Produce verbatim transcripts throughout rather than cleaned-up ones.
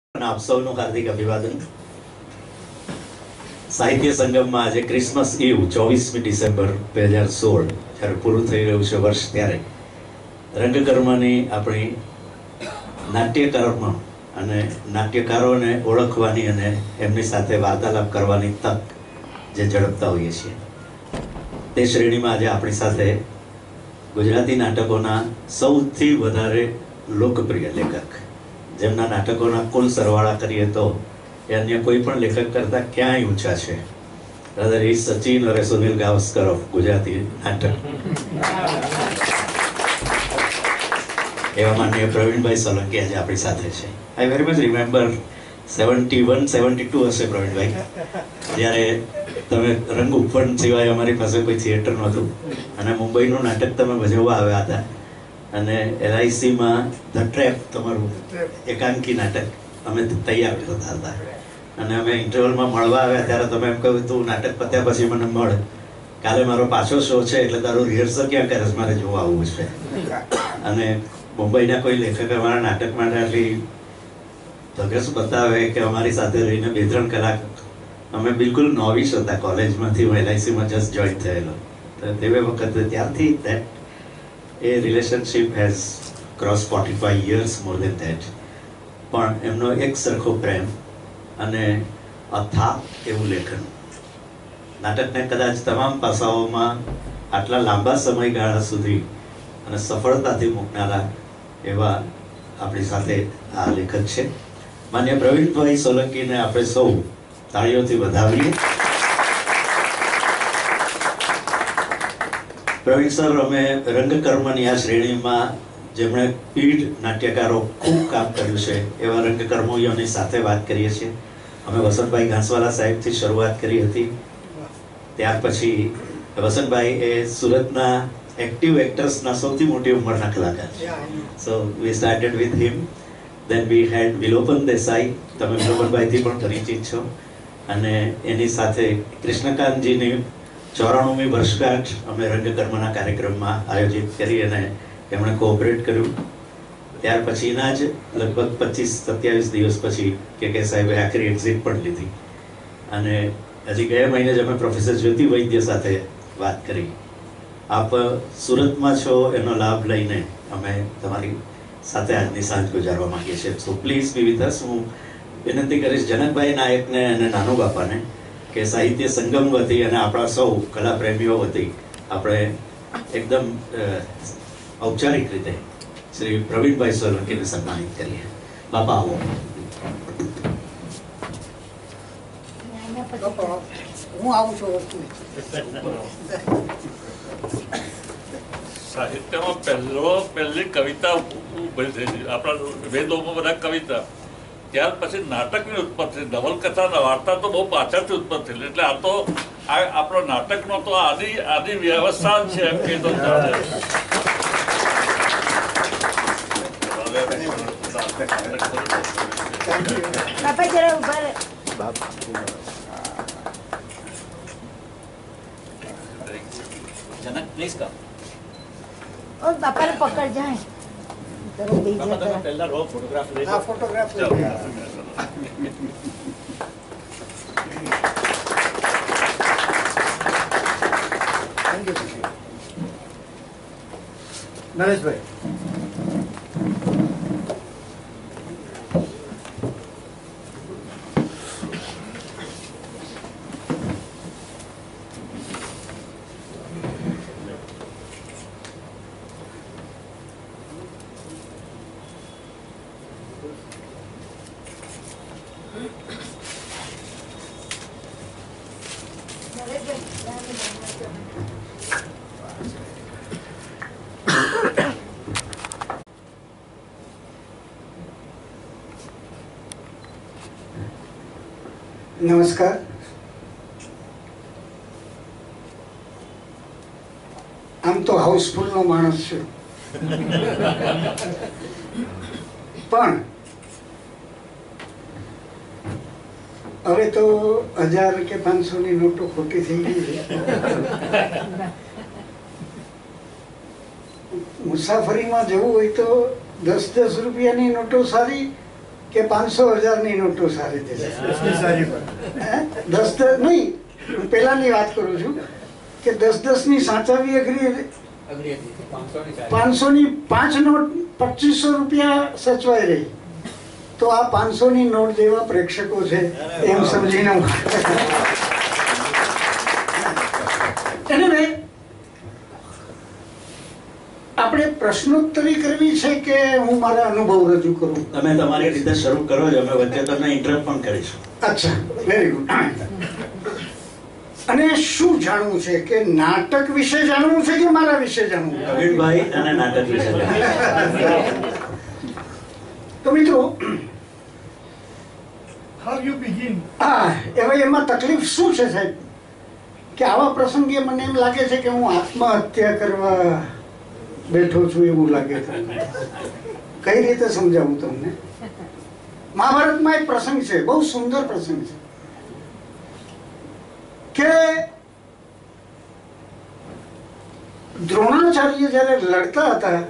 આપ સૌનું હાર્દિક અભિવાદન. સાહિત્ય સંગમમાં આજે ક્રિસમસ ઈવ ચોવીસમી ડિસેમ્બર બે હજાર સોળ જ્યારે પૂરું થઈ રહ્યું છે વર્ષ, ત્યારે રંગકર્મની આપણી નાટ્યકર્મ અને નાટ્યકારોને ઓળખવાની અને એમની સાથે વાર્તાલાપ કરવાની તક જે ઝડપતા હોઈએ છીએ, તે શ્રેણીમાં આજે આપણી સાથે ગુજરાતી નાટકોના સૌથી વધારે લોકપ્રિય લેખક, જેમના નાટકોના કુલ સરવાળા કરીએ તો એ અન્ય કોઈ પણ લેખક કરતા ક્યાંય ઊંચા છે. Rather is Sachin or Sunil Gavaskar of Gujarati natak. એવા માનનીય પ્રવીણભાઈ સોલંકી આજે આપણી સાથે છે. I very much remember seventy one seventy two હશે પ્રવીણભાઈ, જ્યારે તમે રંગ ઉપવન સિવાય અમારી પાસે કોઈ થિયેટર નહોતું અને મુંબઈનું નાટક તમે ભજવવા આવ્યા હતા, અને એલઆઈસીમાં ધ ટ્રેપ તમારું એકાંકી નાટક અમે તૈયાર કરતા હતા, અને અમે ઇન્ટરવલમાં મળવા આવ્યા ત્યારે તમે એમ કહ્યું તું નાટક પત્યા પછી મને મળ, કાલે મારો પાછો શો છે એટલે તારું રિહર્સલ ક્યાં કરે, મારે જોવા આવવું છે. અને મુંબઈના કોઈ લેખક અમારા નાટક માટે આટલી ધગસ બતાવે કે અમારી સાથે રહીને બે ત્રણ કલાક, અમે બિલકુલ નોવિસ હતા, કોલેજમાંથી હું એલઆઈસીમાં જસ્ટ જોઈન થયેલો, તો તે વખતે ત્યારથી that a relationship has cross forty five years more than that. પણ એમનો એક સરખો પ્રેમ અને અથાગ એવું લેખન, નાટકને કદાચ તમામ પાસાઓમાં આટલા લાંબા સમયગાળા સુધી અને સફળતાથી મૂકનારા એવા આપણી સાથે આ લેખક છે. માન્ય પ્રવીણભાઈ સોલંકીને આપણે સૌ તાળીઓથી વધાવીએ. પ્રવીણ સર, અમે રંગકર્મની આ શ્રેણીમાં જેમણે પીઢ નાટ્યકારો ખૂબ કામ કર્યું છે એવા રંગકર્મીઓની સાથે વાત કરીએ છીએ. અમે વસંતભાઈ ઘાંસવાલા સાહેબથી શરૂઆત કરી હતી, ત્યાર પછી વસંતભાઈ એ સુરતના એક્ટિવ એક્ટર્સના સૌથી મોટી ઉંમરના કલાકાર છે. સો વી સ્ટાર્ટેડ વિથ હિમ. દેન વી હેડ વિલોપન દેસાઈ, તમે વિલોપનભાઈથી પણ પરિચિત છો, અને એની સાથે કૃષ્ણકાંતજીની ચોરાણુમી વર્ષગાંઠ અમે રંગકર્મના કાર્યક્રમમાં આયોજિત કરી અને એમણે કોઓપરેટ કર્યું. ત્યાર પછીના જ લગભગ પચીસ સત્યાવીસ દિવસ પછી કે કે સાહેબે આખરી એક્ઝિટ પણ લીધી, અને હજી ગયા મહિને જ અમે પ્રોફેસર જ્યોતિ વૈદ્ય સાથે વાત કરી. આપ સુરતમાં છો એનો લાભ લઈને અમે તમારી સાથે આજની સાંજ ગુજારવા માંગીએ છીએ. So please be with us. હું વિનંતી કરીશ જનકભાઈ નાયકને અને નાનુ બાપાને કે સાહિત્ય સંગમ વતી અને આપણા સૌ કલા પ્રેમીઓ વતી આપણે એકદમ ઔપચારિક રીતે શ્રી પ્રવીણભાઈ સોલંકીને સન્માનિત કરીએ. બાપા આવો. હું આવું છું. સાહિત્યમાં પહેલો પહેલી કવિતા આપણા વેદોમાં બધા કવિતા, ત્યાર પછી નાટકની ઉત્પત્તિ, નવલકથા વાર્તા તો બહુ પાછળથી ઉત્પત્તિ થયેલી. એટલે આ તો આ આપણો નાટકનો તો આદિ આદિ વ્યવસ્થા છે એમ કહી દો. જનક પ્લીઝ કમ. ઓ બાપાને પકડ જાય. પહેલા રો ફોટોગ્રાફ લઈ આ ફોટોગ્રાફ નરેશભાઈ. નમસ્કાર. આમ તો હાઉસફુલ નો માણસ છે, પણ હવે તો હજાર કે પાંચસો ની નોટો ખોટી થઈ ગઈ છે. મુસાફરીમાં જવું હોય તો દસ દસ રૂપિયાની નોટો સારી કે પાંચસો હજારની નોટો સારી થશે. હે? દસ દસ નહીં, હું પહેલાની વાત કરું છું કે દસ દસ ની સાચાવી અઘરી, પાંચસો ની પાંચ નોટ પચીસો રૂપિયા સચવાઈ રહી. તો આ પાંચસો ની નોટ જેવા પ્રેક્ષકો છે એમ સમજીને હું એને મેં આપણે પ્રશ્નોત્તરી કરવી છે કે હું મારા અનુભવ રજૂ કરું? તમે તમારી રીતે શરૂ કરો છો, અમે વચ્ચે તમને ઇન્ટરપ્ટ પણ કરીશું. અચ્છા, વેરી ગુડ. અને શું જાણવું છે કે નાટક વિશે જાણવું છે કે મારા વિશે જાણવું? પ્રવીણભાઈ અને નાટક વિશે જાણવું. તો મિત્રો, How you begin? હા, હવે એમાં તકલીફ શું છે સાહેબ કે આવા પ્રસંગે મને એમ લાગે છે કે હું આત્મહત્યા કરવા બેઠો છું એવું લાગે છે. કઈ રીતે સમજાવું તમને? મહાભારતમાં એક પ્રસંગ છે, બહુ સુંદર પ્રસંગ છે કે દ્રોણાચાર્ય જયારે લડતા હતા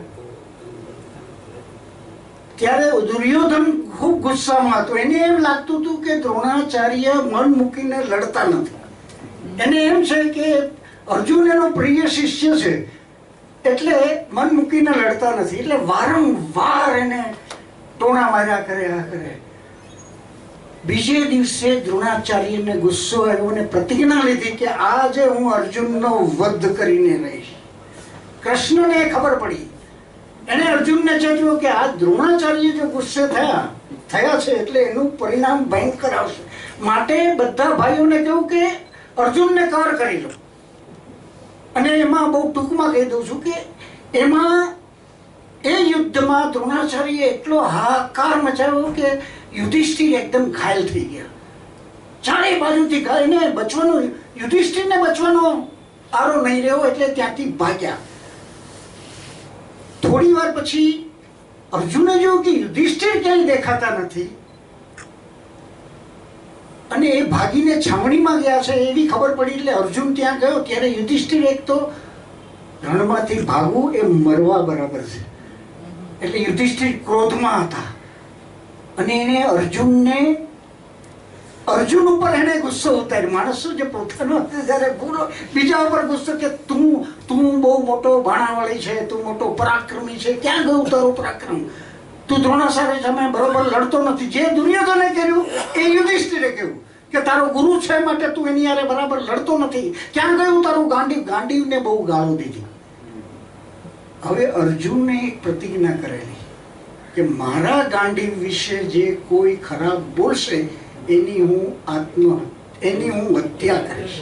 ત્યારે દુર્યોધન ખૂબ ગુસ્સામાં હતો. એને એમ લાગતું હતું કે દ્રોણાચાર્ય મન મૂકીને લડતા નથી. એને એમ છે કે અર્જુન એનો પ્રિય શિષ્ય છે એટલે મન મૂકીને લડતા નથી. એટલે વારંવાર એને ટોણા માર્યા કરે, આ કરે. બીજે દિવસે દ્રોણાચાર્યને ગુસ્સો આવ્યો અને પ્રતિજ્ઞા લીધી કે આજે હું અર્જુનનો વધ કરીને રહીશ. કૃષ્ણને ખબર પડી, એને અર્જુનને ચેતવ્યો કે આ દ્રોણાચાર્ય જો ગુસ્સે થયા થયા છે એટલે એનું પરિણામ ભયંકર આવશે. માટે બધા ભાઈઓને કહ્યું કે અર્જુનને કવર કરી લો. અને એમાં બહુ ટૂંકમાં કહી દઉં છું કે એમાં એ યુદ્ધમાં દ્રોણાચાર્ય એટલો હાહાકાર મચાવ્યો કે યુધિષ્ઠિર એકદમ ઘાયલ થઈ ગયા. ચારે બાજુથી એને બચવાનો, યુધિષ્ઠિરને બચવાનો આરો નહીં રહ્યો એટલે ત્યાંથી ભાગ્યા. થોડી વાર પછી અર્જુને જોયું કે યુધિષ્ઠિર ક્યાંય દેખાતા નથી અને એ ભાગીને છાવણીમાં ગયા છે એવી ખબર પડી. એટલે અર્જુન ત્યાં ગયો ત્યારે યુધિષ્ઠિર એક તો રણમાંથી ભાગવું એ મરવા બરાબર છે એટલે યુધિષ્ઠિર ક્રોધમાં હતા અને એને અર્જુનને અર્જુન ઉપર એને ગુસ્સો ઉતાર્યો. માણસો જે પોતાનો જયારે પૂરો બીજા ઉપર ગુસ્સો કે તું તું બહુ મોટો ભાણાવાળી છે, તું મોટો પરાક્રમી છે, ક્યાં ગયું તારું પરાક્રમ? તું દ્રોણાચાર્ય સામે બરોબર લડતો નથી. જે દુર્યોધને કર્યું એ યુધિષ્ઠિરે કહ્યું કે તારો ગુરુ છે માટે તું એની યારે બરાબર લડતો નથી. ક્યાં ગયું તારું ગાંડીવ? ગાંડીવને બહુ ગાળો દીધી. હવે અર્જુનને એક પ્રતિજ્ઞા કરેલી કે મારા ગાંડીવ વિશે જે કોઈ ખરાબ બોલશે એની હું આત્મ એની હું હત્યા કરીશ.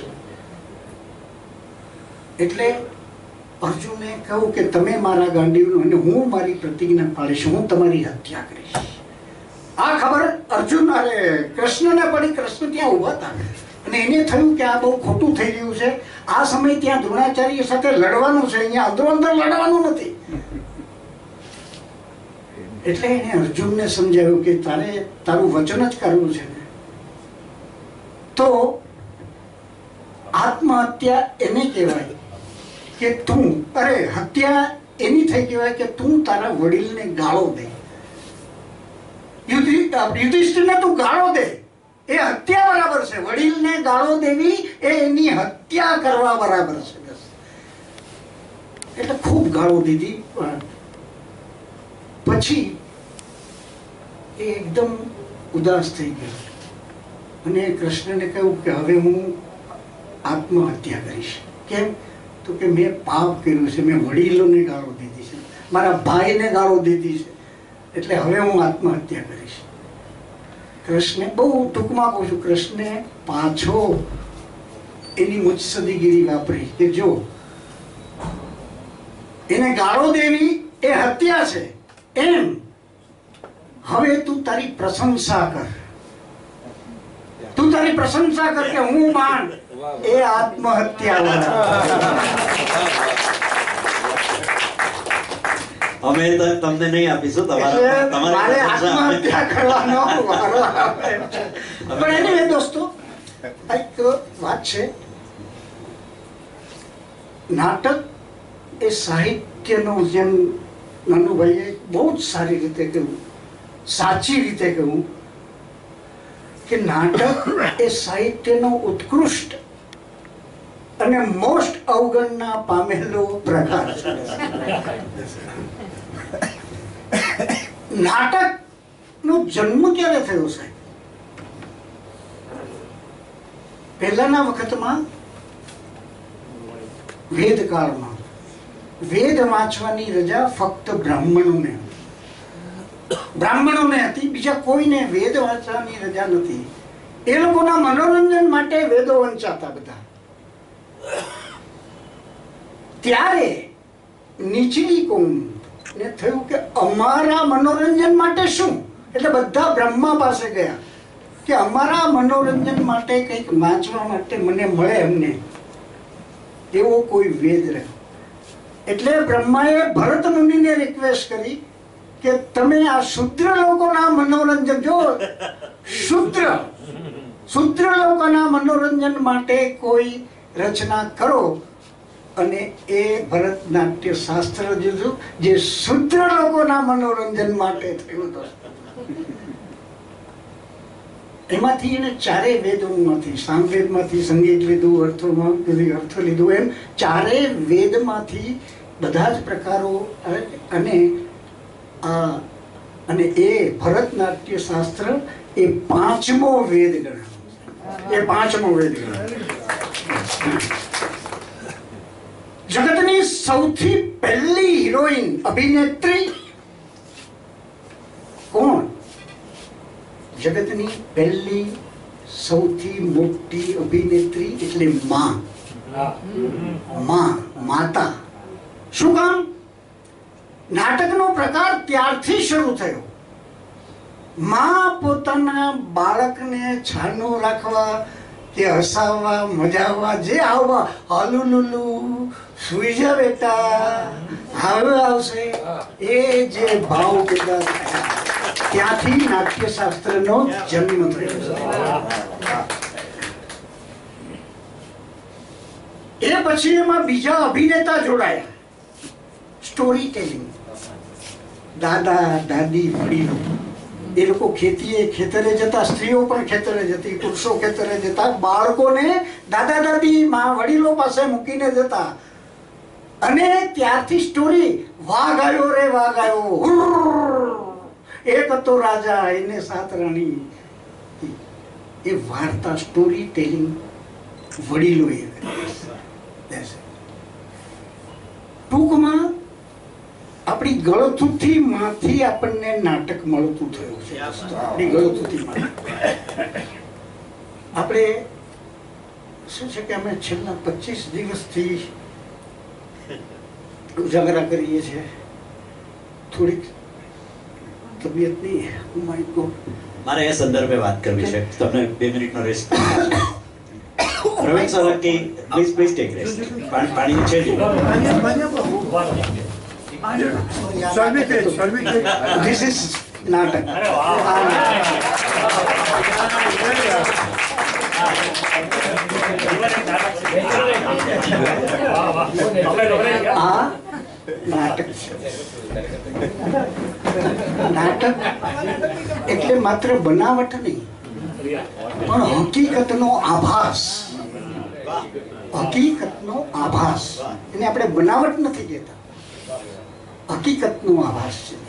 એટલે અર્જુને કહ્યું કે તમે મારા ગાંડીવનું અને હું મારી પ્રતિજ્ઞા પાડીશ, હું તમારી હત્યા કરીશ. આ ખબર અર્જુન અરે કૃષ્ણને પડી. કૃષ્ણ ત્યાં ઉભા હતા અને એને થયું કે આ બહુ ખોટું થઈ રહ્યું છે. આ સમય ત્યાં દ્રોણાચાર્ય સાથે લડવાનું છે, અહીંયા અંદરો અંદર લડવાનું નથી. એટલે એને અર્જુનને સમજાવ્યું કે તારે તારું વચન જ કરવું છે. તો આત્મહત્યા એને કહેવાય કે તું અરે હત્યા એની થઈ કહેવાય કે તું તારા વડીલને ગાળો દે. યુધિષ્ઠિરને તું ગાળો દે એ હત્યા બરાબર છે. વડીલને ગાળો દેવી એ એની હત્યા કરવા બરાબર છે. એટલે ખૂબ ગાળો દીધી. પછી એ એકદમ ઉદાસ થઈ ગયો અને કૃષ્ણને કહ્યું કે હવે હું આત્મહત્યા કરીશ. કેમ? તો કે મેં પાપ કર્યું છે, મેં વડીલોને ગાળો દીધી છે, મારા ભાઈને ગાળો દીધી છે, એટલે હવે હું આત્મહત્યા કરીશ. કૃષ્ણે બહુ ટૂંકમાં કહું છું, કૃષ્ણે પાછો એની મુત્સદીગીરી વાપરી કે જો એને ગાળો દેવી એ હત્યા છે એમ, હવે તું તારી પ્રશંસા કર, તું તારી પ્રશંસા કર કે હું માન એ આત્મહત્યા. અમે તો તમને નહીં આપીશું, તમારા તમારે આત્મહત્યા કરવાનો વારો આવે છે. પણ એની દોસ્તો એક વાત છે, નાટક એ સાહિત્યનો, જેમ નાનુભાઈએ બહુ જ સારી રીતે કહ્યું, સાચી રીતે કહું કે નાટક એ સાહિત્યનો ઉત્કૃષ્ટ અને મોસ્ટ અવગણના પામેલો પ્રકાર છે. નાટક નો જન્મ ક્યારે થયો સાહેબ? પહેલાના વખતમાં વેદકાળમાં વેદ વાંચવાની રજા ફક્ત બ્રાહ્મણોને બ્રાહ્મણોને હતી, બીજા કોઈને વેદ વાંચવાની રજા નથી. એ લોકોના મનોરંજન માટે વેદો વંચાતા બધા. ત્યારે નીચલી કોમ ને થયું કે અમારા મનોરંજન માટે શું, એટલે બધા બ્રહ્મા પાસે ગયા કે અમારા મનોરંજન માટે કંઈક વાંચવા માટે મને મળે એમને એવો કોઈ વેદ રહ્યો. એટલે બ્રહ્માએ ભરત મુનિને રિક્વેસ્ટ કરી કે તમે આ શૂદ્ર લોકોના મનોરંજન, જો શૂદ્ર શૂદ્ર લોકોના મનોરંજન માટે કોઈ રચના કરો. અને એ ભરતનાટ્ય શાસ્ત્ર જોયું જે શૂદ્ર લોકોના મનોરંજન માટે થયું હતું. એમાંથી એને ચારેય વેદોમાંથી, સામવેદમાંથી સંગીત લીધું, અર્થોમાં અર્થ લીધું, એમ ચારેય વેદમાંથી બધા જ પ્રકારો. અને આ અને એ ભરતનાટ્ય શાસ્ત્ર એ પાંચમો વેદ ગણાય. એ પાંચમો વેદ ગણાય. જગતની સૌથી પહેલી હિરોઈન અભિનેત્રી કોણ? જગતની પહેલી સૌથી મોટી અભિનેત્રી એટલે માં. માં, માતા. શું કામ? નાટકનો પ્રકાર ત્યારથી શરૂ થયો. માં પોતાના બાળકને છાનું રાખવા કે હસાવવા, મજાવવા, જે આવવા, હાલુ લુલુ, સુઈ જા બેટા, હવે આવશે, એ જે ભાવ પેદા થયા ત્યાંથી નાટ્યશાસ્ત્રનો જન્મ થયો. એ પછી એમાં બીજા અભિનેતા જોડાયા. Story telling. દાદા દાદી વડીલો એ લોકો ખેતીએ ખેતરે જતા, સ્ત્રીઓ પણ ખેતરે જતી, પુરુષો ખેતરે જતા, બાળકોને દાદા દાદી માં વડીલો પાસે મૂકીને જતા. અને ત્યારથી સ્ટોરી, વાઘ આવ્યો રે વાઘ આવ્યો, એક હતો રાજા એને સાત રાણી, એ વાર્તા સ્ટોરી ટેલિંગ વડીલો એ. ટૂંકમાં આપણી ગળથુથી માંથી આપણને નાટક મળતું થયું છે. આપણી ગળથુથી આપણે શું છે કે અમે છેલ્લા પચીસ દિવસથી ઉજાગરા કરીએ છીએ. થોડીક તબિયતની મારે એ સંદર્ભે વાત કરવી છે. તમને બે મિનિટનો rest. Pravin Solanki, please please take rest. પાણી પાણી છે જ. This is નાટક. આ નાટક છે. નાટક એટલે માત્ર બનાવટ નહીં, પણ હકીકતનો આભાસ. હકીકતનો આભાસ. એને આપણે બનાવટ નથી કહેતા, હકીકતનો આભાસ છે.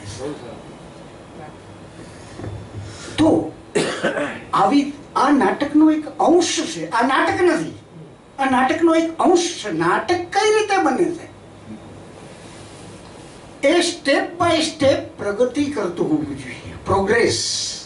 તો આવી આ નાટકનો એક અંશ છે. આ નાટક નથી, આ નાટકનો એક અંશ છે. નાટક કઈ રીતે બને છે એ સ્ટેપ બાય સ્ટેપ પ્રગતિ કરતું હોવું જોઈએ. પ્રોગ્રેસ.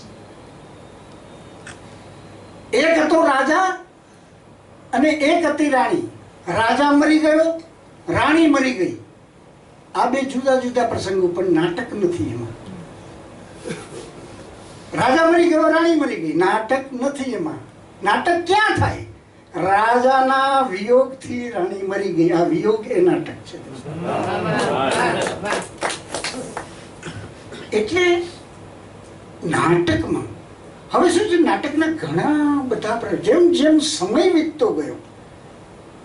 એક હતો રાજા અને એક હતી રાણી. રાજા મરી ગયો, રાણી મરી ગઈ. આ બે જુદા જુદા પ્રસંગો, પણ નાટક નથી એમાં. રાજા મરી ગયો, રાણી મરી ગઈ, નાટક નથી એમાં. નાટક ક્યાં થાય? રાજાના વિયોગથી રાણી મરી ગઈ. આ વિયોગ એ નાટક છે. એટલે નાટકમાં હવે શું છે, નાટકના ઘણા બધા, જેમ જેમ સમય વીતતો ગયો,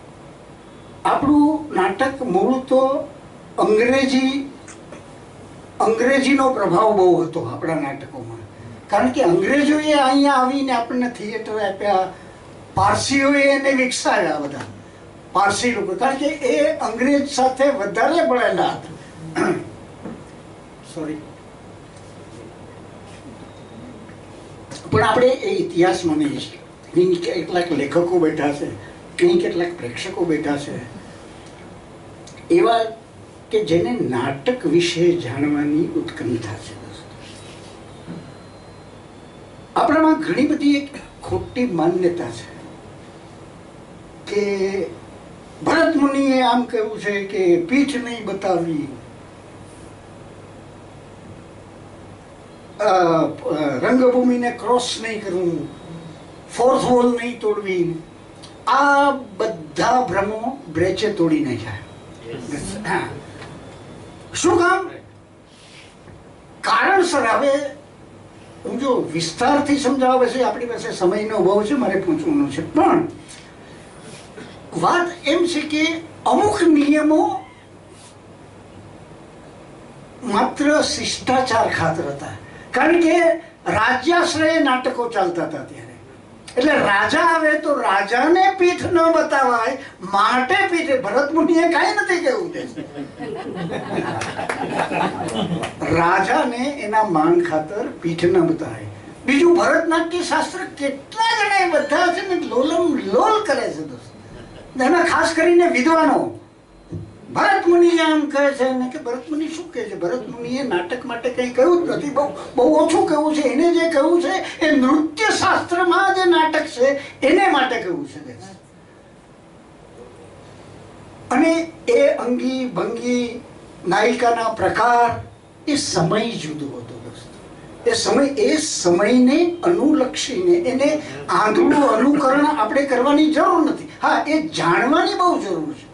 આપણું નાટક મૂળ તો અંગ્રેજી અંગ્રેજીનો પ્રભાવ બહુ હતો આપણા નાટકોમાં, કારણ કે અંગ્રેજોએ અહીંયા આવીને આપણને થિયેટર આપ્યા, પારસીઓએ એને વિકસાવ્યા, બધા પારસી લોકો, કારણ કે એ અંગ્રેજ સાથે વધારે ભળેલા હતા. સોરી, પણ આપણે એ ઇતિહાસમાં નહીં છીએ. અહીં કેટલાક લેખકો બેઠા છે, અહીં કેટલાક પ્રેક્ષકો બેઠા છે એવા કે જેને નાટક વિશે જાણવાની ઉત્કંઠા છે. આપણામાં ઘણી બધી એક ખોટી માન્યતા છે કે ભરત મુનિએ આમ કહ્યું છે કે પીઠ નહીં બતાવી, રંગભૂમિને ક્રોસ નહીં કરવું, ફોર્થ વોલ નહીં તોડવી. આ બધા ભ્રમો બ્રેચે તોડી નાખ્યા. શું કામ? કારણસર. હવે હું જો વિસ્તારથી સમજાવવા છે, આપણી પાસે સમયનો અભાવ છે, મારે પૂછવાનું છે, પણ વાત એમ છે કે અમુક નિયમો માત્ર શિષ્ટાચાર ખાતર હતા, કારણ કે રાજ્યાશ્રય નાટકો ચાલતા હતા ત્યારે. એટલે રાજા આવે તો રાજાને પીઠ ન બતાવાય માટે પીઠ. ભરત મુનિએ કાંઈ નથી કહ્યું છે. રાજાને એના માન ખાતર પીઠ ન બતાવાય. બીજું, ભરતનાટ્ય શાસ્ત્ર કેટલા જણા બધા છે ને લોલમ લોલ કરે છે દોસ્ત. એમાં ખાસ કરીને વિદ્વાનો. ભરત મુનિ આમ કહે છે ને કે ભરત મુનિ શું કહે છે? ભરત મુનિએ નાટક માટે કંઈ કહ્યું જ નથી, બહુ બહુ ઓછું કહ્યું છે. એને જે કહ્યું છે એ નૃત્ય શાસ્ત્રમાં જે નાટક છે એને માટે કહ્યું છે. અને એ અંગી ભંગી, નાયિકાના પ્રકાર, એ સમય જુદો હતો દોસ્તો. એ સમય એ સમયને અનુલક્ષીને એને આંધળું અનુકરણ આપણે કરવાની જરૂર નથી. હા, એ જાણવાની બહુ જરૂર છે,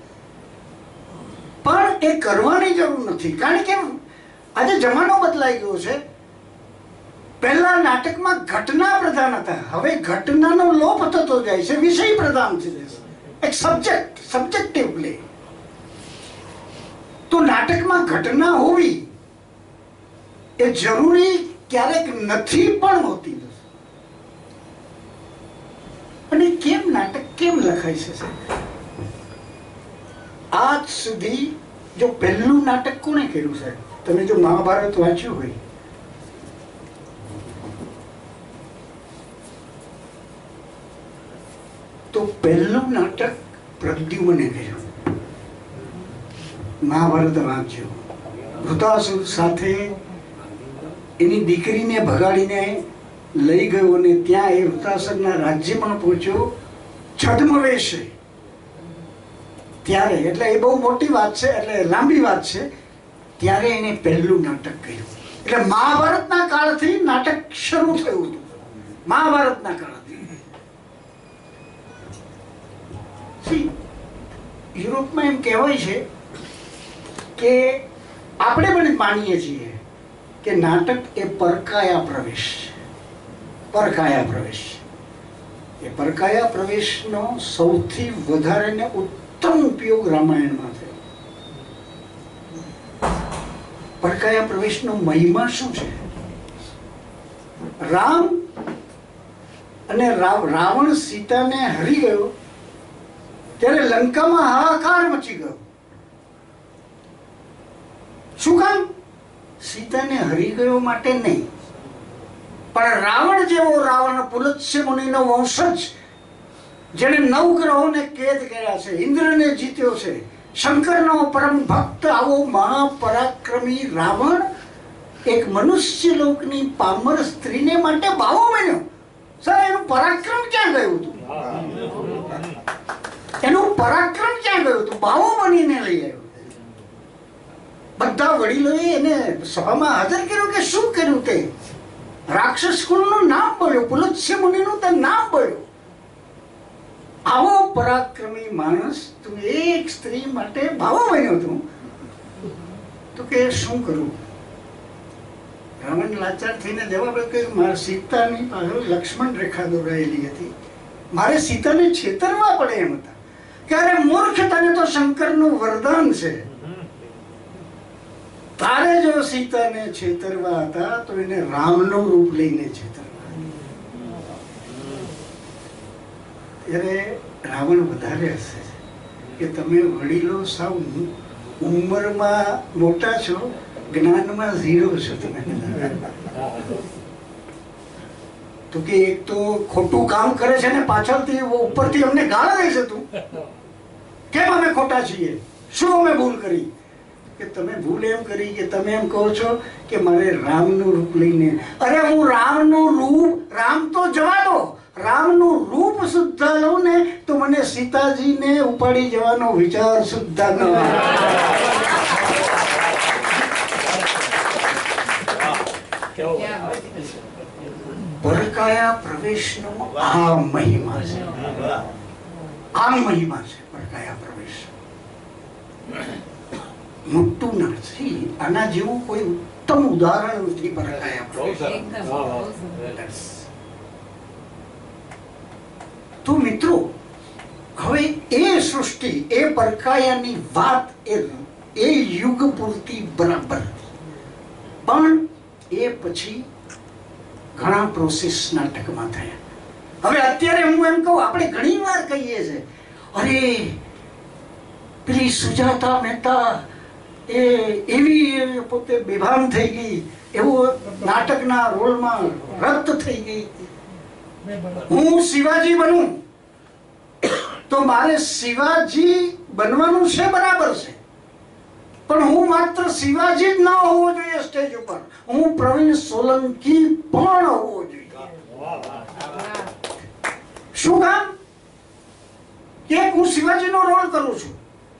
પણ એ કરવાની જરૂર નથી. કારણ કે આજે જમાનો બદલાઈ ગયો છે. પહેલા નાટકમાં ઘટના પ્રધાન હતા, હવે ઘટનાનો લોપ થતો જાય છે, વિષય પ્રધાન છે. એક સબ્જેક્ટ, સબ્જેક્ટિવ પ્લે. તો નાટકમાં ઘટના હોવી એ જરૂરી ક્યારેક નથી પણ હોતી. અને કેમ નાટક કેમ લખાય છે? આજ સુધી જો પહેલું નાટક કોણે કર્યું સાહેબ? તમે જો મહાભારત વાંચ્યું હોય તો પહેલું નાટક પ્રદ્યુમને કર્યું. મહાભારત વાંચ્યો. વૃતાસુર સાથે એની દીકરીને ભગાડીને લઈ ગયો અને ત્યાં એ વૃતાસુરના રાજ્યમાં પહોંચ્યો છદ્મવેશે. ત્યારે, એટલે એ બહુ મોટી વાત છે, એટલે લાંબી વાત છે, ત્યારે એને પહેલું નાટક કર્યું. એટલે મહાભારતના કાળથી નાટક શરૂ થયું હતું. મહાભારતના કાળથી. યુરોપમાં એમ કહેવાય છે કે આપણે પણ માનીએ છીએ કે નાટક એ પરકાયા પ્રવેશ. પરકાયા પ્રવેશ એ પરકાયા પ્રવેશનો સૌથી વધારે ને ઉત્તમ ઉપયોગ રામાયણમાં થયો. પરકાયા પ્રવેશનો મહિમા શું છે? રામ અને રાવણ સીતાને હરી ગયો ત્યારે લંકામાં હાહાકાર મચી ગયો. શું કામ? સીતાને હરી ગયો માટે નહીં, પણ રાવણ જેવો, રાવણ પુલત્સ્ય મુનિનો વંશજ, જેને નવ ગ્રહોને કેદ કર્યા છે, ઇન્દ્રને જીત્યો છે, શંકરનો પરમ ભક્ત, આવો મહાપરાક્રમી રાવણ એક મનુષ્ય લોકની પામર સ્ત્રીને માટે બાવો બન્યો. સર, એનું પરાક્રમ ક્યાં ગયું હતું? એનું પરાક્રમ ક્યાં ગયું હતું? બાવો બનીને લઈ આવ્યો. બધા વડીલોએ એને સભામાં હાજર કર્યો કે શું કર્યું તે? રાક્ષસ કુળનું નામ બોલ્યો, પુલત્સ્ય મુનિનું તે નામ બોલ્યો. આવો પરાક્રમી માણસ તું એક સ્ત્રી માટે ભાવો બન્યો તું, તો કે શું કરું? રાવણ લાચાર થઈને જવાબ આપ્યો કે મારે સીતાની પાછળ લક્ષ્મણ રેખા દોરાયેલી હતી, મારે સીતાને છેતરવા પડે એમ હતા. કે અરે મૂર્ખ, તને તો શંકરનું વરદાન છે. તારે જો સીતાને છેતરવા હતા તો એને રામનું રૂપ લઈને છેતરવા. ત્યારે રાવણ વધારે હશે કે તમે વડીલો સાવ ઉંમરમાં મોટા છો, જ્ઞાનમાં ઝીરો છો તમે. તો કે એક તો ખોટું કામ કરે છે ને પાછળથી ઉપરથી અમને ગાળ દે છે. તું કેમ અમે ખોટા છીએ? શું અમે ભૂલ કરી? કે તમે ભૂલ એમ કરી કે તમે એમ કહો છો કે મારે રામનું રૂપ લઈને. અરે હું રામનું રૂપ, રામ તો જવા દો, રામનું રૂપ સુદ્ધા લઉં ને તો મને સીતાજીને ઉપાડી જવાનો વિચાર સુદ્ધા ન આવે. પરકાયા પ્રવેશનો આ મહિમા છે, આ મહિમા છે પરકાયા પ્રવેશ. મોટું નથી, આના જેવું કોઈ ઉત્તમ ઉદાહરણ નથી પરકાયા પ્રવેશ. તો મિત્રો, હવે એ સૃષ્ટિ, એ પરકાયાની વાત એ એ યુગ પૂરતી બરાબર, પણ એ પછી ઘણા પ્રોસેસ નાટકમાં થયા. હવે અત્યારે હું એમ કહું, આપણે ઘણી વાર કહીએ છીએ, અરે પેલી સુજાતા મહેતા એ એવી પોતે બેભાન થઈ ગઈ, એવું નાટકના રોલમાં રત થઈ ગઈ. હું શિવાજી બનું તો મારે શિવાજી બનવાનું છે, બરાબર છે, પણ હું માત્ર શિવાજી જ ન હોવો જોઈએ સ્ટેજ ઉપર, હું પ્રવીણ સોલંકી પણ હોવો જોઈએ. શું કામ? કે હું શિવાજીનો રોલ કરું છું,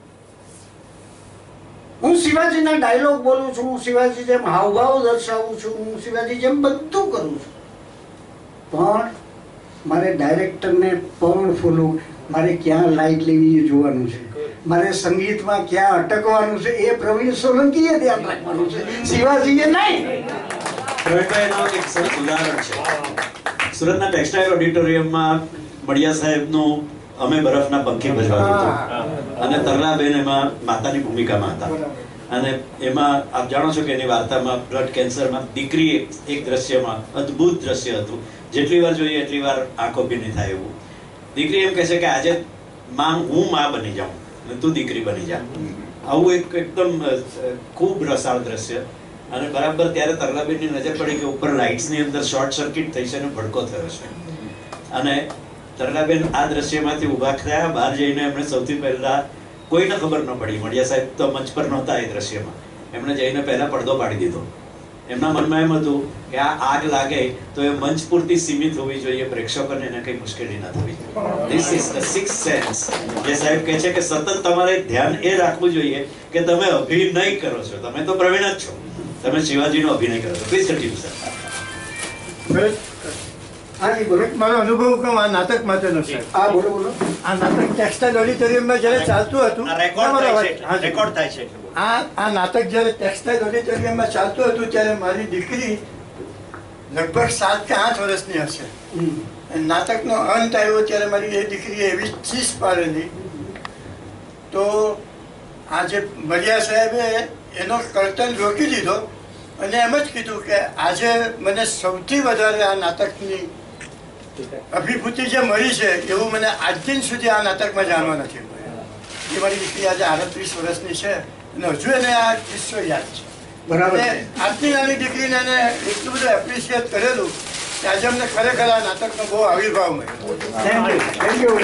હું શિવાજીના ડાયલોગ બોલું છું, હું શિવાજી જેમ હાવભાવ દર્શાવું છું, હું શિવાજી જેમ બધું કરું છું. પણ મારે ડાયરેક્ટરને પણ ફોલો, મારે ક્યાં લાઈટ લેવી એ જોવાનું છે, મારે સંગીતમાં ક્યાં અટકવાનું છે એ પ્રવીણ સોલંકીએ ધ્યાન રાખવાનું છે, શિવાજીએ નહીં. પ્રવીણભાઈનું એક સરસ ઉદાહરણ છે. સુરતના ટેક્સટાઇલ ઓડિટોરિયમમાં મળિયા સાહેબનું અમે બરફના પંખી ભજવા દીધું અને તરલાબેન એમાં માતાની ભૂમિકામાં હતા. અને એમાં આપ જાણો છો કે એની વાર્તામાં બ્લડ કેન્સરમાં દીકરી એક દ્રશ્યમાં અદ્ભુત દ્રશ્ય હતું, જેટલી વાર જોઈએ એટલી વાર આંખો ભીની થાય એવું. દીકરી એમ કહે છે કે આજે માં હું માં બની જાઉં અને તું દીકરી બની જા. આવું એક એકદમ ખૂબ રસાળ દ્રશ્ય. અને બરાબર ત્યારે તરલાબેનની નજર પડી કે ઉપર લાઇટ્સની અંદર શોર્ટ સર્કિટ થઈ છે અને ભડકો થયો છે. અને તરલાબેન આ દ્રશ્યમાંથી ઊભા થયા, બહાર જઈને એમણે સૌથી પહેલા, કોઈને ખબર ન પડી, મળિયા સાહેબ તો મંચ પર નહોતા એ દ્રશ્યમાં, એમણે જઈને પહેલા પડદો પાડી દીધો. એમના મનમાં એમ હતું કે આ આગ લાગે તો એ મંચ પૂરતી સીમિત હોવી જોઈએ, પ્રેક્ષકોને એને કઈ મુશ્કેલી ન થવી જોઈએ. This is the sixth sense. જે સાહેબ કહે છે કે સતત તમારે ધ્યાન એ રાખવું જોઈએ કે તમે અભિનય કરો છો, તમે તો પ્રવીણ જ છો, તમે શિવાજીનો અભિનય કરો છો. Please continue sir. મારો અનુભવ કહું આ નાટક માટેનો છે. હા બોલો બોલો. આ નાટક ટેક્સટાઇલ ઓડિટોરિયમમાં જ્યારે ચાલતું હતું, રેકોર્ડ થાય છે. આ આ નાટક જ્યારે ટેક્સટાઇલ ઓડિટોરિયમમાં ચાલતું હતું ત્યારે મારી દીકરી લગભગ સાત કે આઠ વર્ષની હશે. નાટકનો અંત આવ્યો ત્યારે મારી એ દીકરીએ એવી ચીસ પાડેલી, તો આજે મળિયા સાહેબે એનો કર્તન રોકી દીધો અને એમ જ કીધું કે આજે મને સૌથી વધારે આ નાટકની અભિભૂતિ જે મળી છે એવું મને આજ દિન સુધી આ નાટકમાં જાણવા નથી મળ્યું. એ મારી દીકરી આજે આડત્રીસ વર્ષની છે અને હજુ એને આ કિસ્સો યાદ છે. બરાબર. આજની નાની દીકરીને એને એટલું બધું એપ્રિશિએટ કરેલું કે આજે અમને ખરેખર આ નાટકનો બહુ આવિર્ભાવ મળ્યો. Thank you, thank you.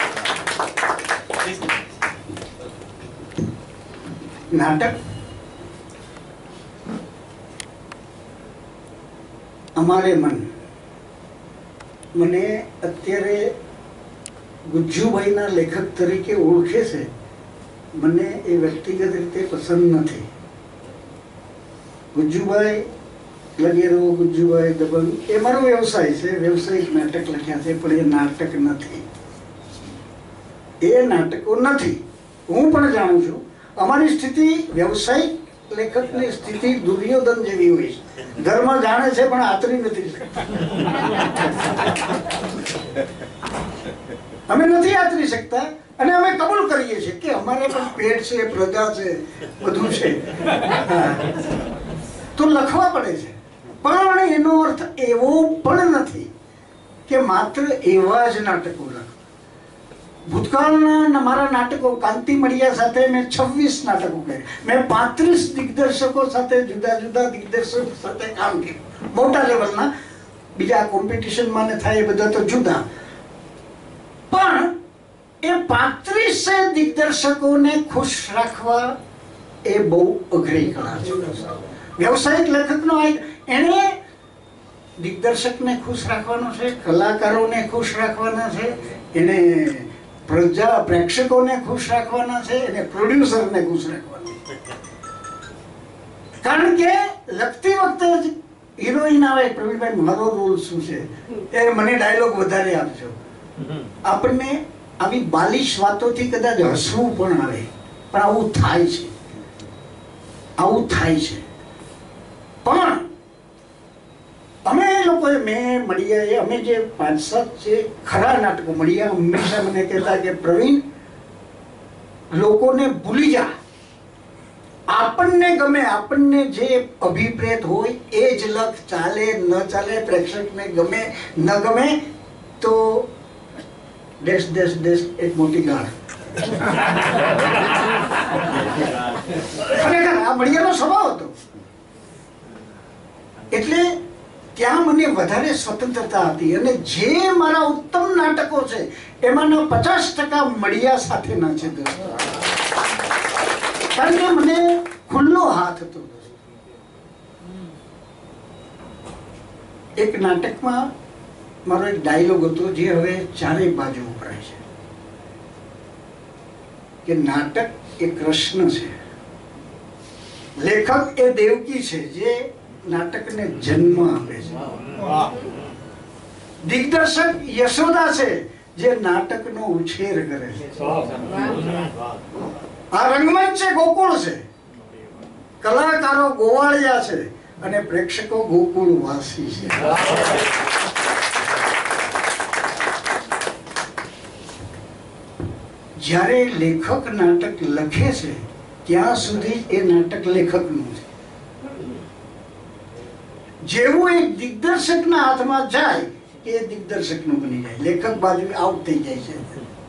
નાટક અમારે મન મને અત્યારે ગુજ્જુભાઈના લેખક તરીકે ઓળખે છે, મને એ વ્યક્તિગત રીતે પસંદ નથી. ગુજ્જુભાઈ લગેરો, ગુજ્જુભાઈ દબંગ એ મારો વ્યવસાય છે, વ્યવસાયિક નાટક લખ્યા છે, પણ એ નાટક નથી, એ નાટકો નથી. હું પણ જાણું છું અમારી સ્થિતિ વ્યવસાયિક લેખકની સ્થિતિ દુર્યોધન જેવી હોય છે, ધર્મ જાણે છે પણ આતરી નથી શકતા. અમે નથી આતરી શકતા અને અમે કબૂલ કરીએ છીએ કે અમારે પણ પેટ છે, પ્રજા છે, બધું છે. તો લખવા પડે છે, પણ એનો અર્થ એવો પણ નથી કે માત્ર એવા જ નાટકો લખ. ભૂતકાળના મારા નાટકો કાંતિ મડિયા સાથે મેં છવ્વીસ નાટકો કર્યા. મેં પાંત્રીસ દિગ્દર્શકો સાથે, જુદા જુદા દિગ્દર્શકો સાથે કામ કર્યું, મોટા લેવલના. બીજા કોમ્પિટિશનમાં ને થાય એ બધા તો જુદા. પણ એ પાંત્રીસ દિગ્દર્શકોને ખુશ રાખવા એ બહુ અઘરી કળા છે. વ્યવસાયિક લેખકનો એને દિગ્દર્શકને ખુશ રાખવાનો છે, કલાકારોને ખુશ રાખવાના છે, એને પ્રજા પ્રેક્ષકોને ખુશ રાખવાના છે, એને પ્રોડ્યુસરને ખુશ રાખવાના છે. કારણ કે લખતી વખતે જ હિરોઈન આવે, પ્રવીણભાઈ મારો રોલ શું છે, ત્યારે મને ડાયલોગ વધારે આપજો. આપણને આવી બાલિશ વાતોથી કદાચ હસવું પણ આવે, પણ આવું થાય છે, આવું થાય છે. પણ અમે લોકોએ મેં મળ્યા અમે જે પાંચ સાત જે ખરા નાટકો મળ્યા, હંમેશા મને કહેતા કે પ્રવીણ, લોકોને ભૂલી જા, આપણને ગમે, આપણને જે અભિપ્રેત હોય એ જ લખ, ચાલે ન ચાલે, પ્રેક્ષકને ગમે ન ગમે તો દેશ દેશ દેશ એક મોટી ગાળ. ખરેખર આ મળ્યાનો સ્વભાવ હતો. એટલે ત્યાં મને વધારે સ્વતંત્રતા હતી. અને જે મારા ઉત્તમ નાટકો છે એમાંના પચાસ ટકા મળ્યા સાથેના છે દોસ્તો. કારણ કે મને ખુલ્લો હાથ હતો. એક નાટકમાં મારો એક ડાયલોગ હતો જે હવે ચારેય બાજુ વપરાય છે કે નાટક એ કૃષ્ણ છે, લેખક એ દેવકી છે જે નાટકને જન્મ આપે છે, દિગ્દર્શક યશોદા છે જે નાટકનો ઉછેર કરે છે, આ રંગમંચ છે ગોકુળ છે, કલાકારો ગોવાળિયા છે અને પ્રેક્ષકો ગોકુળ વાસી છે. જ્યારે લેખક નાટક લખે છે ત્યાં સુધી એ નાટક લેખકનું છે. જેવું એક દિગ્દર્શકના હાથમાં જાય એ દિગ્દર્શકનું બની જાય, લેખક બાજુ આઉટ થઈ જાય છે.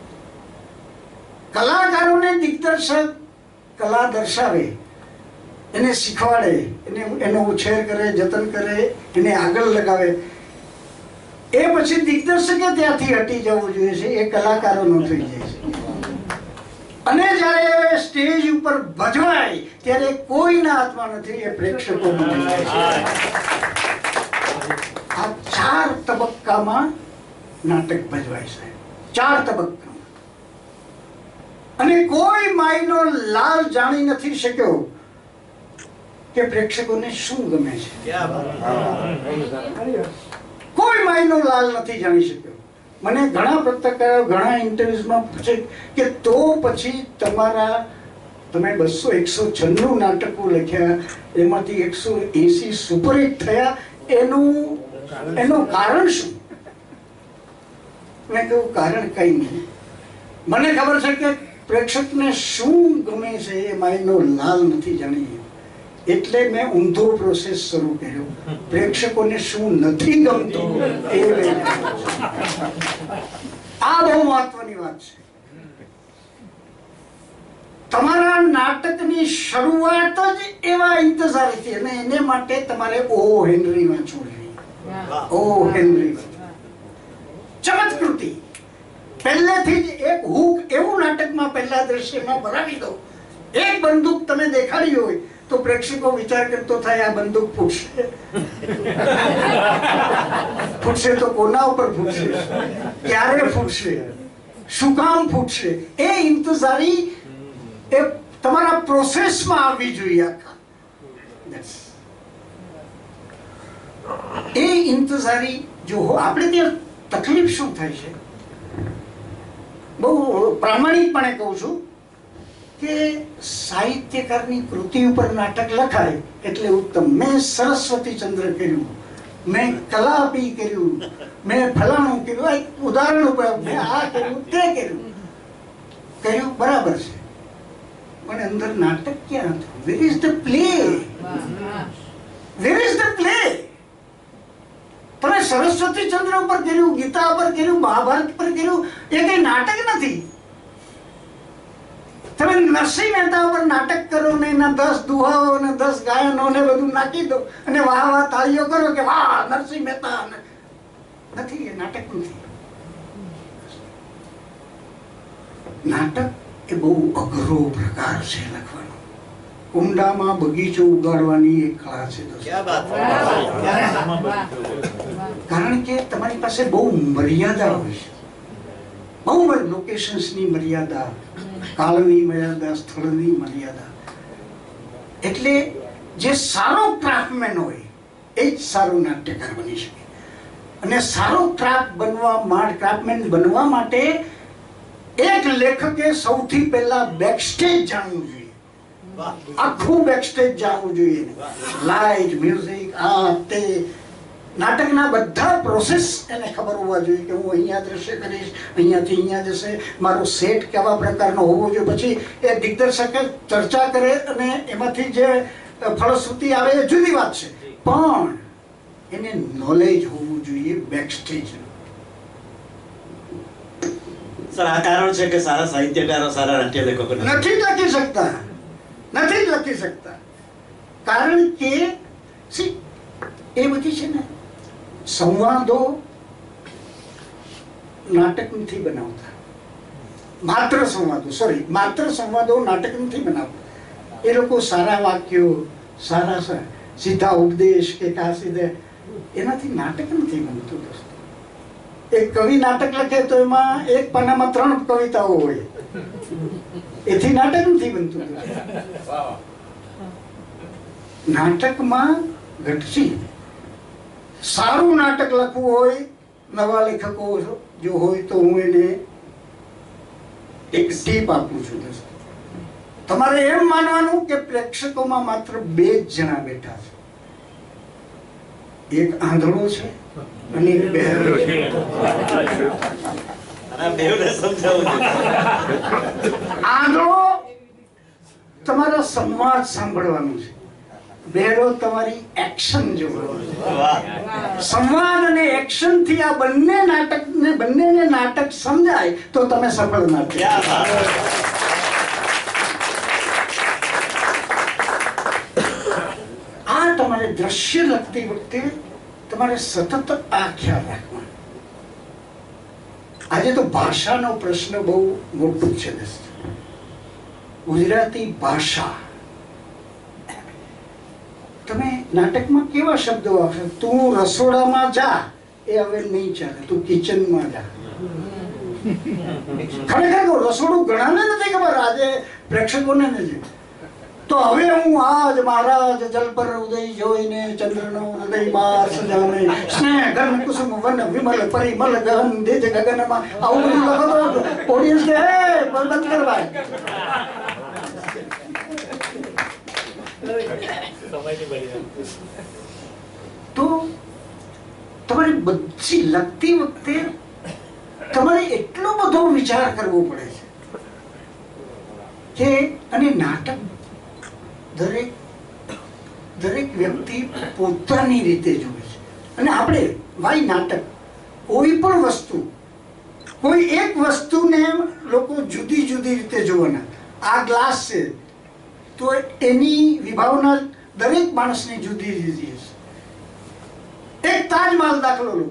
કલાકારોને દિગ્દર્શક કલા દર્શાવે, એને શીખવાડે, એને એનો ઉછેર કરે, જતન કરે, એને આગળ લગાવે, એ પછી દિગ્દર્શકે ત્યાંથી હટી જવું જોઈએ છે, એ કલાકારોનો થઈ જાય છે. અને જ્યારે સ્ટેજ ઉપર ભજવાય ત્યારે કોઈના હાથમાં નથી, એ પ્રેક્ષકોમાં થઈ જાય છે. આ ચાર તબક્કામાં નાટક ભજવાય છે, ચાર તબક્કામાં. અને કોઈ માયનો લાલ જાણી નથી શક્યો કે પ્રેક્ષકોને શું ગમે છે. કોઈ માયનો લાલ નથી જાણી શક્યો. મને ઘણા પત્રકારો ઘણા ઇન્ટરવ્યુઝમાં પૂછે કે તો પછી તમારા તમે બસો એકસો છન્નું નાટકો લખ્યા, એમાંથી એકસો એસી સુપરહિટ થયા, એનું એનું કારણ શું? મેં કહ્યું કારણ કઈ નહીં, મને ખબર છે કે પ્રેક્ષકને શું ગમે છે એ માયનો લાલ નથી જાણી, એટલે મેં ઊંધો પ્રોસેસ શરૂ કર્યો. પ્રેક્ષકોને શું નથી ગમતું એ આ બહુ મહત્વની વાત છે. તમારા નાટકની શરૂઆત જ એવા ઇંતજારથી, અને એને માટે તમારે ઓ હેનરી વાંચવું જોઈએ. ઓ હેનરી ચમત્કૃતિ પહેલેથી જ એક હુક એવું નાટકમાં પહેલા દ્રશ્યમાં ભરાવી દો. એક બંદૂક તમે દેખાડી હોય તો પ્રેક્ષકો વિચાર કરતો થાય આ બંદૂક ફૂટશે. ફૂટશે તો કોના ઉપર ફૂટશે, ક્યારે ફૂટશે, શું કામ ફૂટશે, એ ઇંતજારી એ તમારા પ્રોસેસમાં આવવી જોઈએ. આખા એ ઇંતજારી જો આપણે ત્યાં તકલીફ શું થાય છે, બહુ પ્રામાણિકપણે કહું છું કે સાહિત્યકારની કૃતિ ઉપર નાટક લખાય એટલે ઉત્તમ. મેં સરસ્વતી ચંદ્ર કર્યું, મેં કલાપી કર્યું, મેં ફલાણું કર્યું, ઉદાહરણ ઉપર મેં આ કર્યું તે કર્યું, કર્યું બરાબર છે, પણ અંદર નાટક ક્યાં હતું? Where is the play? Where is the play? તમે સરસ્વતી ચંદ્ર ઉપર કર્યું, ગીતા પર કર્યું, મહાભારત પર કર્યું, એ કઈ નાટક નથી. તમે નરસિંહ મહેતા પર નાટક કરો ને એના દસ દુહાઓ ને દસ ગાયનો ને બધું નાખી દો અને વાહ વાહ તાળીઓ કરો કે વાહ નરસિંહ મહેતા. નથી, એ નાટક નથી. નાટક એ બહુ અઘરો પ્રકાર છે લખવાનો. ઊંડામાં બગીચો ઉગાડવાની એક કળા છે. કારણ કે તમારી પાસે બહુ મર્યાદા હોય છે, બહુ લોકેશન્સની મર્યાદા, કાળની મર્યાદા, સ્થળની મર્યાદા. એટલે જે સારો ક્રાફ્ટમેન હોય એ જ સારો નાટ્યકાર બની શકે. અને સારો ક્રાફ્ટ બનવા માટે, ક્રાફ્ટમેન બનવા માટે એક લેખકે સૌથી પહેલા બેકસ્ટેજ જાણવું જોઈએ. આખું બેકસ્ટેજ જાણવું જોઈએ. લાઇટ, મ્યુઝિક, આ તે નાટકના બધા પ્રોસેસ એને ખબર હોવા જોઈએ કે હું અહીંયા દ્રશ્ય કરીશ, અહીંયાથી અહીંયા જશે, મારો સેટ કેવા પ્રકારનો હોવો જોઈએ. પછી એ દિગ્દર્શક ચર્ચા કરે અને એમાંથી જે ફળશ્રુતિ આવે એ જુદી વાત છે, પણ એને નોલેજ હોવું જોઈએ બેકસ્ટેજ. સર, આ કારણ છે કે સારા સાહિત્યકારો સારા નાટ્ય લેખકો નથી લખી શકતા, નથી લખી શકતા. કારણ કે એ બધી છે ને સંવાદો નાટક નથી બનાવતા. માત્ર સંવાદો, સોરી માત્ર સંવાદો નાટક નથી બનાવતા. એ લોકો સારા વાક્યો, સારા સીધા ઉપદેશ કે કા સીધે, એનાથી નાટક નથી બનતું. દોસ્તો, એક કવિ નાટક લખે તો એમાં એક પાનામાં ત્રણ કવિતાઓ હોય, એથી નાટક નથી બનતું. નાટકમાં ઘટશે. સારું નાટક લખવું હોય, નવા લેખકો જો હોય તો હું એને એક ટીપ આપું છું. તમારે એમ માનવાનું કે પ્રેક્ષકોમાં માત્ર બે જ જણા બેઠા છે, એક આંધળો છે અને એક બહેરો છે. આંધળો તમારા સંવાદ સાંભળવાનું છે, બહેરો તમારી એક્શન જોવાનું. સંવાદ અને એક્શન થી આ બંને નાટક ને બંનેને નાટક સમજાય તો તમે સફળ નાટક. આ તમારે દ્રશ્ય લખતી વખતે તમારે સતત આ ખ્યાલ રાખવાનો. આજે તો ભાષાનો પ્રશ્ન બહુ મોટો છે. ગુજરાતી ભાષા, તમે નાટકમાં કેવા શબ્દો આવશે? તું રસોડામાં જા, એ હવે નહીં ચાલે. તું કિચનમાં જા. ખરેખર રસોડું ઘણાને નથી ખબર, આજે પ્રેક્ષકોને નથી. તો હવે હું આજ મહારાજ જલ પર ઉદય જોઈને ચંદ્રનો હૃદય માં સજાને સ્નેહ ઘન કુસુમ વન વિમલ પરિમલ ગહન દેજ ગગનમાં, આવું બધું લખો તો ઓડિયન્સ કે હે બંધ કરવા. તો તમારે બધી લખતી વખતે તમારે એટલો બધો વિચાર કરવો પડે છે કે, અને નાટક દરેક દરેક વ્યક્તિ પોતાની રીતે જોવે છે. અને આપણે વાય નાટક, કોઈ પણ વસ્તુ, કોઈ એક વસ્તુને લોકો જુદી જુદી રીતે જોવાના. આ ગ્લાસ છે તો એની વિભાવના દરેક માણસની જુદી જુદી છે. એક તાજમહાલ દાખલો લો.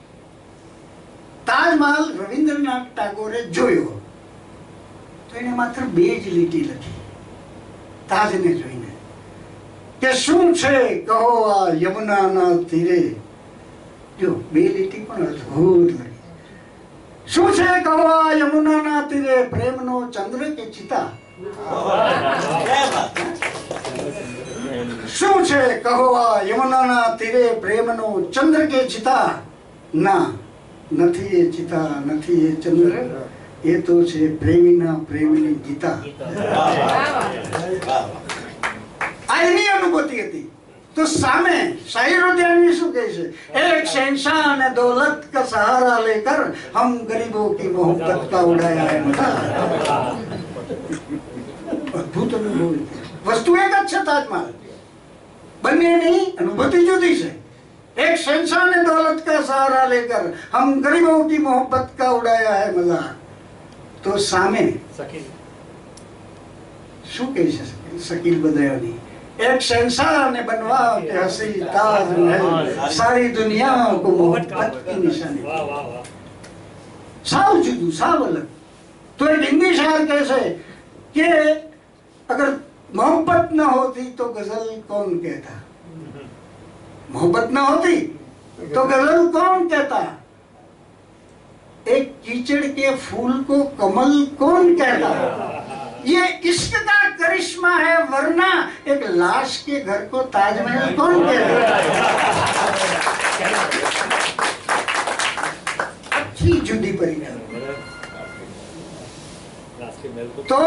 તાજમહાલ રવિન્દ્રનાથ ટાગોરે જોયો તો એને માત્ર બે જ લીટી લખી તાજને જોઈને કે શું છે કહો આ યમુનાના તીરે. જો બે લીટી પણ અદ્ભુત લખી. શું છે કહો આ યમુનાના તીરે, પ્રેમનો ચંદ્ર કે ચિતા. શું છે કહો આ યમુનાના તીરે, પ્રેમનો ચંદ્ર કે ચિતા. ના, નથી એ ચિતા, નથી એ ચંદ્ર, એ તો છે પ્રેમીના પ્રેમીની ગીતા. આ એની અનુભૂતિ હતી. તો तो सामे शाहिर उद्यानवी શું કહે છે? एक शहंशाह ने दौलत का सहारा लेकर हम गरीबों की मोहब्बत का उड़ाया है मजाक। अद्भुत अनुभव। वस्तु एक જ છે તાજમહલ, બંનેની અનુભૂતિ જુદી છે। एक शहंशाह ने दौलत का सहारा लेकर हम गरीबों की मोहब्बत का उड़ाया है मजाक। तो सामे શું કહે છે શકીલ બદયાની? एक शहंशाह ने बनवा के हंसी ताज महल सारी दुनिया को मोहब्बत की निशानी। साव जुदू साव अलग। तो एक हिंदी शायर कैसे कि अगर मोहब्बत न होती तो गजल कौन कहता, मोहब्बत न होती तो गजल कौन कहता, एक कीचड़ के फूल को कमल कौन कहता। ये इश्क का करिश्मा है, वरना एक लाश के घर को ताजमहल कौन कहता। अच्छी जुदी परिणाम। तो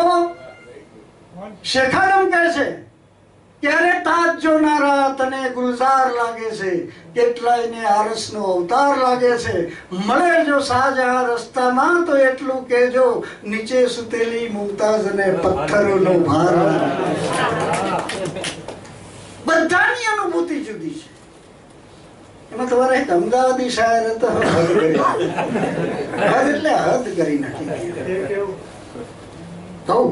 शेखारम कैसे ક્યારે તાજ જોનારા તને ગુલઝાર લાગે છે, કેટલાયને આરસનો અવતાર લાગે છે। મળે જો શાહજહાં રસ્તામાં તો એટલું કહેજો, નીચે સુતેલી મુમતાઝને પથ્થરોનો ભાર લાગે। બધાની અનુભૂતિ જુદી છે। એમાં તમારે એક અમદાવાદી શાયર હતો, હદ કરી હદ એટલે હદ કરી નાખી। કહું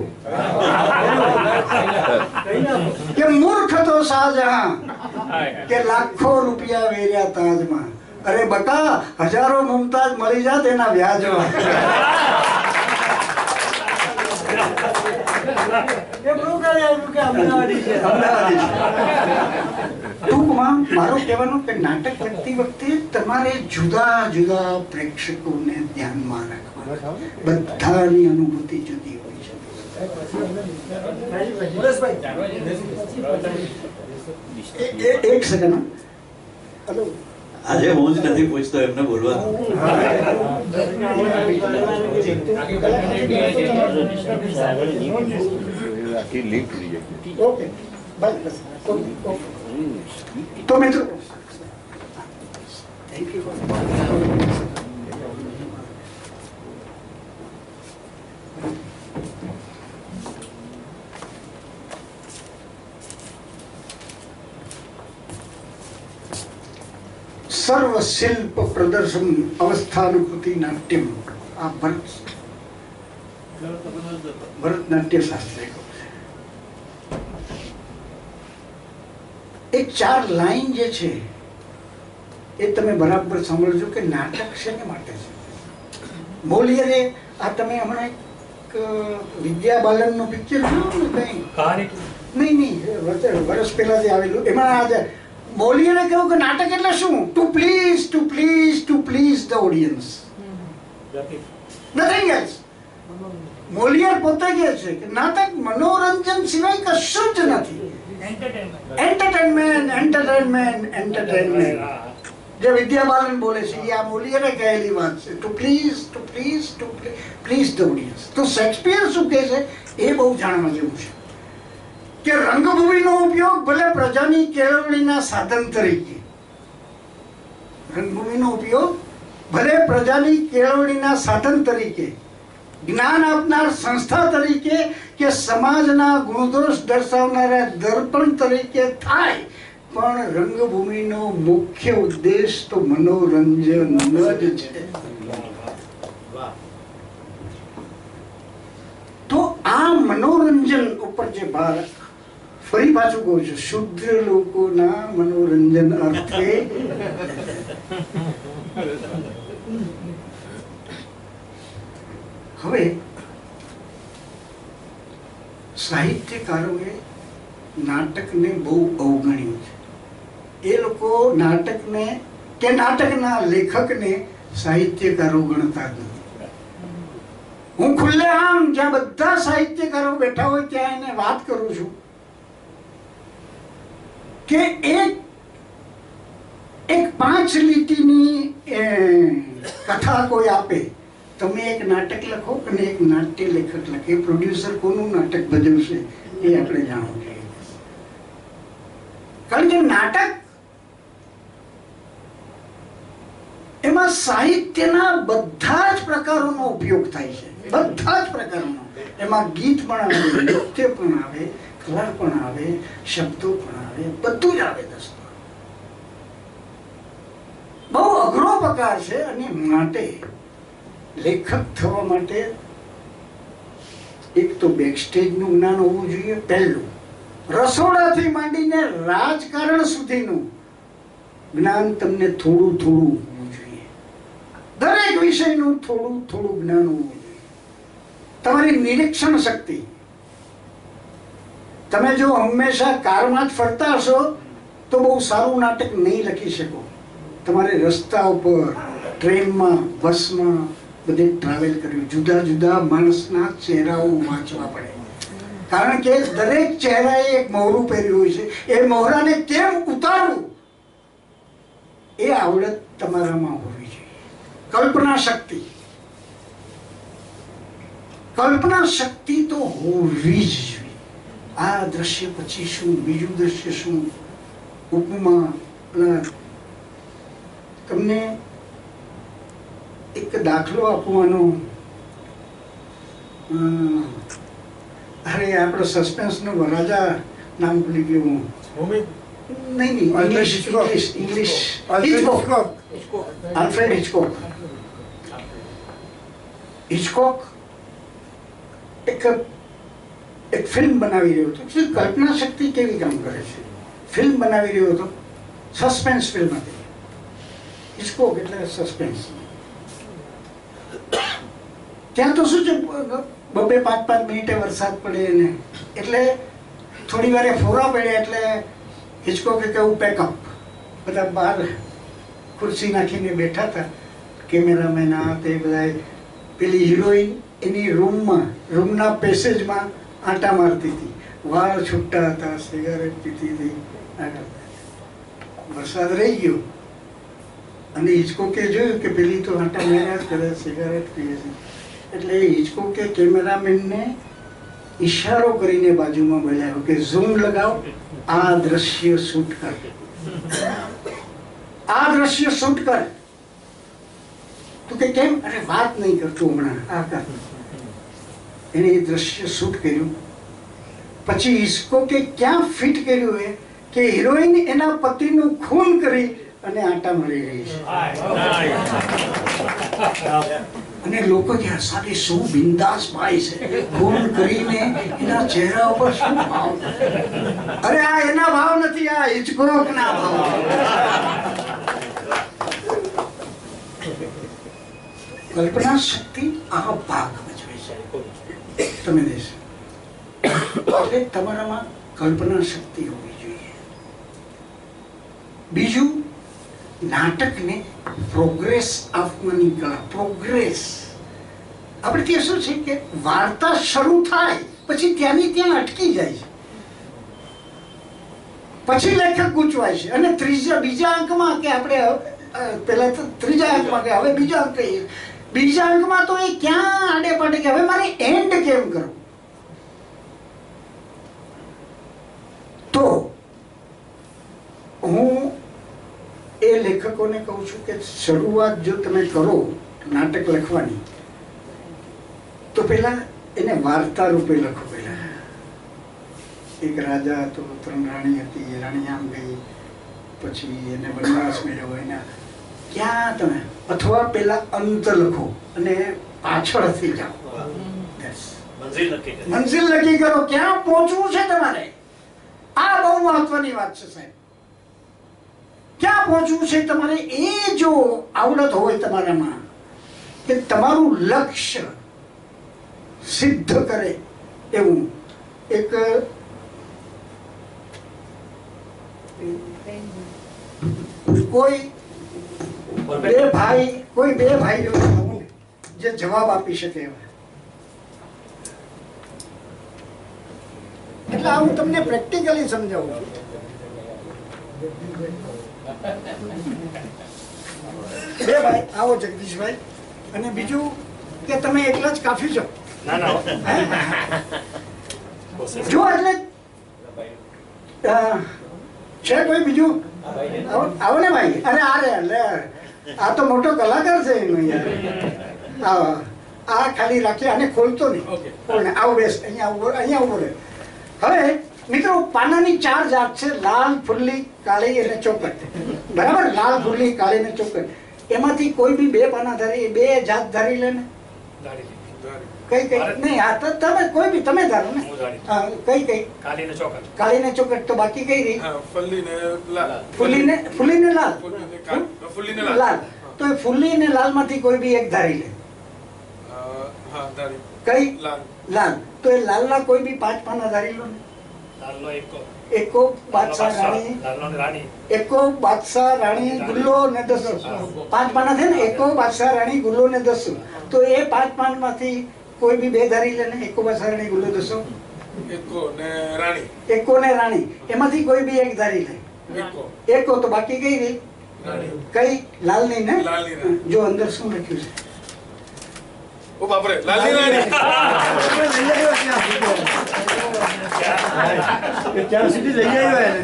કે મૂર્ખ તો શાહજહાં કે લાખો રૂપિયા વેર્યા તાજમાં, અરે બકા હજારો મુમતાજ મળી જાત એના વ્યાજમાં। ટૂંકમાં મારું કહેવાનું કે નાટક લખતી વખતે તમારે જુદા જુદા પ્રેક્ષકોને ધ્યાનમાં રાખવા, બધાની અનુભૂતિ જુદી હોય છે। એક સેકન્ડ, હેલો, આજે હું જ નથી પૂછતો, એમને બોલવાનું। ઓકે બસ તો મિત્રો થેન્ક યુ। सर्व शिल्प प्रदर्शन अवस्थानुभूति नाट्यम आ भरत भरतनाट्य शास्त्री को एक चार लाइन जे छे એ તમે બરાબર સમજો કે નાટક શેને માટે છે। મોલિયરે આ તમે હમણાં એક વિદ્યા બાલનનું પિક્ચર જોયું ને કઈ કહાની? નહીં નહીં, વર્ષ પહેલા જે આવેલું એમાં આજે મોલિયરે કહ્યું કે નાટક એટલે શું? To please to please to please the audience, nothing else. Moliere પોતે કહે છે કે નાટક મનોરંજન સિવાય કશું જ નથી। એન્ટરટેનમેન્ટ એન્ટરટેનમેન્ટ એન્ટરટેનમેન્ટ જે વિદ્યા બાલન બોલે છે એ આ મોલિયરે કહેલી વાત છે। To please to please to please the audience. તો શેક્સપિયર શું કહે છે એ બહુ જાણવા જેવું છે કે રંગભૂમિનો ઉપયોગ ભલે પ્રજાની કેળવણીના સાધન તરીકે, રંગભૂમિનો ઉપયોગ ભલે પ્રજાની કેળવણીના સાધન તરીકે, જ્ઞાન આપનાર સંસ્થા તરીકે કે સમાજના ગુણદોષ દર્શાવનારા દર્પણ તરીકે થાય, પણ રંગભૂમિનો મુખ્ય ઉદ્દેશ તો મનોરંજન જ છે। તો આ મનોરંજન ઉપર જે ભાર, ફરી પાછું કહું છું, શુદ્ર લોકોના મનોરંજન અર્થે હવે સાહિત્યકારોએ નાટકને બહુ અવગણ્યું છે। એ લોકો નાટકને કે નાટકના લેખકને સાહિત્યકારો ગણતા જ નથી। હું ખુલ્લેઆમ જ્યાં બધા સાહિત્યકારો બેઠા હોય ત્યાં એને વાત કરું છું કે એક એક પાંચ લીટીની કથા કોઈ આપે, તમે એક નાટક લખો અને એક નાટ્ય લેખક લખે, પ્રોડ્યુસર કોનું નાટક ભજવશે એ આપણે જાણવું જોઈએ। કારણ કે નાટક એમાં સાહિત્યના બધા જ પ્રકારોનો ઉપયોગ થાય છે, બધા જ પ્રકારોનો. એમાં ગીત પણ આવે, નૃત્ય પણ આવે, કલા પણ આવે, શબ્દો પણ આવે, બધું જ આવે દોસ્તો. બહુ અઘરો પ્રકાર છે. અને માટે લેખક થવા માટે એક તો બેકસ્ટેજ નું જ્ઞાન હોવું જોઈએ પહેલું. રસોડાથી માંડીને રાજકારણ સુધીનું જ્ઞાન તમને થોડું થોડું હોવું જોઈએ. દરેક વિષયનું થોડું થોડું જ્ઞાન હોવું જોઈએ. તમારી નિરીક્ષણ શક્તિ. તમે જો હંમેશા કારમાં જ ફરતા હશો તો બહુ સારું નાટક નહીં લખી શકો. તમારે રસ્તા ઉપર, ટ્રેનમાં, બસમાં બધે ટ્રાવેલ કર્યું, જુદા જુદા માણસના ચહેરાઓ વાંચવા પડે. કારણ કે દરેક ચહેરાએ એક મોહરું પહેર્યું હોય છે. એ મોહરાને કેમ ઉતારવું એ આવડત તમારામાં હોવી જોઈએ. કલ્પના શક્તિ, કલ્પના શક્તિ તો હોવી જ જોઈએ. આ દ્રશ્ય પછી શું, બીજું દ્રશ્ય શું, ઉપમા. તમને એક દાખલો આપવાનો. અરે આપણો સસ્પેન્સ નો રાજા નામ ભૂલી ગયો હું. નહીં નહીં English English English Hitchcock. Alfred Hitchcock. Hitchcock એક એક ફિલ્મ બનાવી રહ્યો હતો. કલ્પના શક્તિ કેવી કામ કરે છે. ફિલ્મ બનાવી રહ્યો હતો, સસ્પેન્સ ફિલ્મ હતી. હિચકોક એટલે સસ્પેન્સ. ત્યાં તો શું છે, બબે પાંચ પાંચ મિનિટે વરસાદ પડે ને એટલે થોડી વારે ફોરા પડે એટલે હિચકોકે કેવું પેકઅપ. બધા બહાર ખુરશી નાખીને બેઠા હતા, કેમેરામેન આ તે બધા. પેલી હિરોઈન એની રૂમમાં, રૂમના પેસેજમાં આંટા મારતી હતી. વાળ છૂટા હતા, સિગારેટ પીતી હતી. વરસાદ રહી ગયો અને હિચકોકે જોયું કે પેલી તો આંટા માર્યા જ કરે, સિગારેટ પીએ છે. એટલે હિચકોકે કેમેરામેનને ઈશારો કરીને બાજુમાં બોલાવ્યો કે ઝૂમ લગાવ, આ દ્રશ્ય શૂટ કર, આ દ્રશ્ય શૂટ કર. તું કે કેમ? અરે વાત નહીં કરતું હમણાં, આ કર. એને એ દ્રશ્ય શૂટ કર્યું. પછી હિચકોકે ક્યાં ફિટ કર્યું એ કે હિરોઈન એના પતિનું ખૂન કરી અને આંટા મળી રહી છે. અને લોકો કે સારી શું બિંદાસ ભાઈ છે, ખૂન કરીને એના ચહેરા ઉપર શું ભાવ. અરે આ એના ભાવ નથી, આ હિચકોક ના ભાવ. કલ્પના શક્તિ આ ભાગ ભજવે છે. તમે દેશો એટલે તમારામાં કલ્પના શક્તિ હોવી જોઈએ. બીજું, નાટકને પ્રોગ્રેસ આપવાની કળા. પ્રોગ્રેસ આપણે ત્યાં શું છે કે વાર્તા શરૂ થાય પછી ત્યાંની ત્યાં અટકી જાય છે, પછી લેખક ગૂંચવાય છે અને ત્રીજા બીજા અંકમાં કે આપણે પેલા તો ત્રીજા અંકમાં કે હવે બીજા અંક કહીએ, બીજા અંકમાં તો એ ક્યાં આડે પાડે કે હવે મારે એન્ડ કેમ કરવું. તો હું એ લેખકોને કહું છું કે શરૂઆત જો તમે કરો નાટક લખવાની તો પેલા એને વાર્તા રૂપે લખો. પેલા એક રાજા હતો, ત્રણ રાણી હતી, રાણી આમ ગઈ, પછી એને વનવાસ મેળવ્યો. એના ક્યાં તમે અથવા પેલા અંત લખો અને પાછળથી જાઓ. મંજિલ નક્કી કરો, ક્યાં પહોંચવું છે તમારે. આ બહુ મહત્વની વાત છે સાહેબ. ક્યાં પહોંચવું છે તમારે એ જો આવડત હોય તમારામાં કે તમારું લક્ષ્ય સિદ્ધ કરે એવું. એક કોઈ બે ભાઈ કોઈ બે ભાઈઓ જે જવાબ આપી શકે એવા. એટલે આ હું તમને પ્રેક્ટિકલી સમજાવું છું. બે ભાઈ, આવો જગદીશભાઈ. અને બીજું કે તમે એકલા જ કાફી છો. જો એટલે છે કોઈ બીજું? આવો આવો ને ભાઈ. અરે આ રે લે, આ તો મોટો કલાકાર છે એનો યાર. આવો આ ખાલી રાખી, આને ખોલતો નહીં. ખોલ ને આવો બેસ, અહીંયા ઉભો, અહીંયા ઉભો રહે. હવે મિત્રો પાનાની ચાર જાત છે, લાલ, ફુલ્લી, કાળી અને ચોકટ. બરાબર, લાલ, ફુલ્લી, કાળી અને ચોકટ. એમાંથી કોઈ બી બે પાના ધારી, બે જાત ધારી લે ને. કઈ કઈ નહીં, આ તો તમે કોઈ બી તમે ધારો ને. હા, કઈ કઈ? કાળી ને ચોકટ. કાળી ને ચોકટ. તો બાકી કઈ રહી? ફુલ્લી ને લાલ. ફુલ્લી ને ફુલ્લી ને લાલ. ફુલ્લી ને લાલ. લાલ. તો એ ફુલ્લી ને લાલ માંથી કોઈ બી એક ધારી લે. હા, ધારી. કઈ? લાલ. લાલ. તો એ લાલ ના કોઈ બી પાંચ પાના ધારી લો ને. લાલનો એકો. એકો, બાદશાહ, રાણી. લાલનો રાણી. એકો, બાદશાહ, રાણી, ગુલ્લો ને દસો. પાંચ પાના છે ને, એકો, બાદશાહ, રાણી, ગુલ્લો ને દસો. તો એ પાંચ પાન માંથી કોઈ બી બે ધારી લે ને. એકો, બાદશાહ, રાણી, ગુલ્લો, દસો. એકો ને રાણી. એકો ને રાણી, એમાંથી કોઈ બી એક ધારી લે. એકો. એકો. તો બાકી કઈ રહી? રાણી. કઈ? લાલ ની ને. લાલની રાણી. જો અંદર શું લખ્યું છે? ઓ બાપરે, લાલની રાણી. ત્યાં સુધી લઈ આવ્યો એને.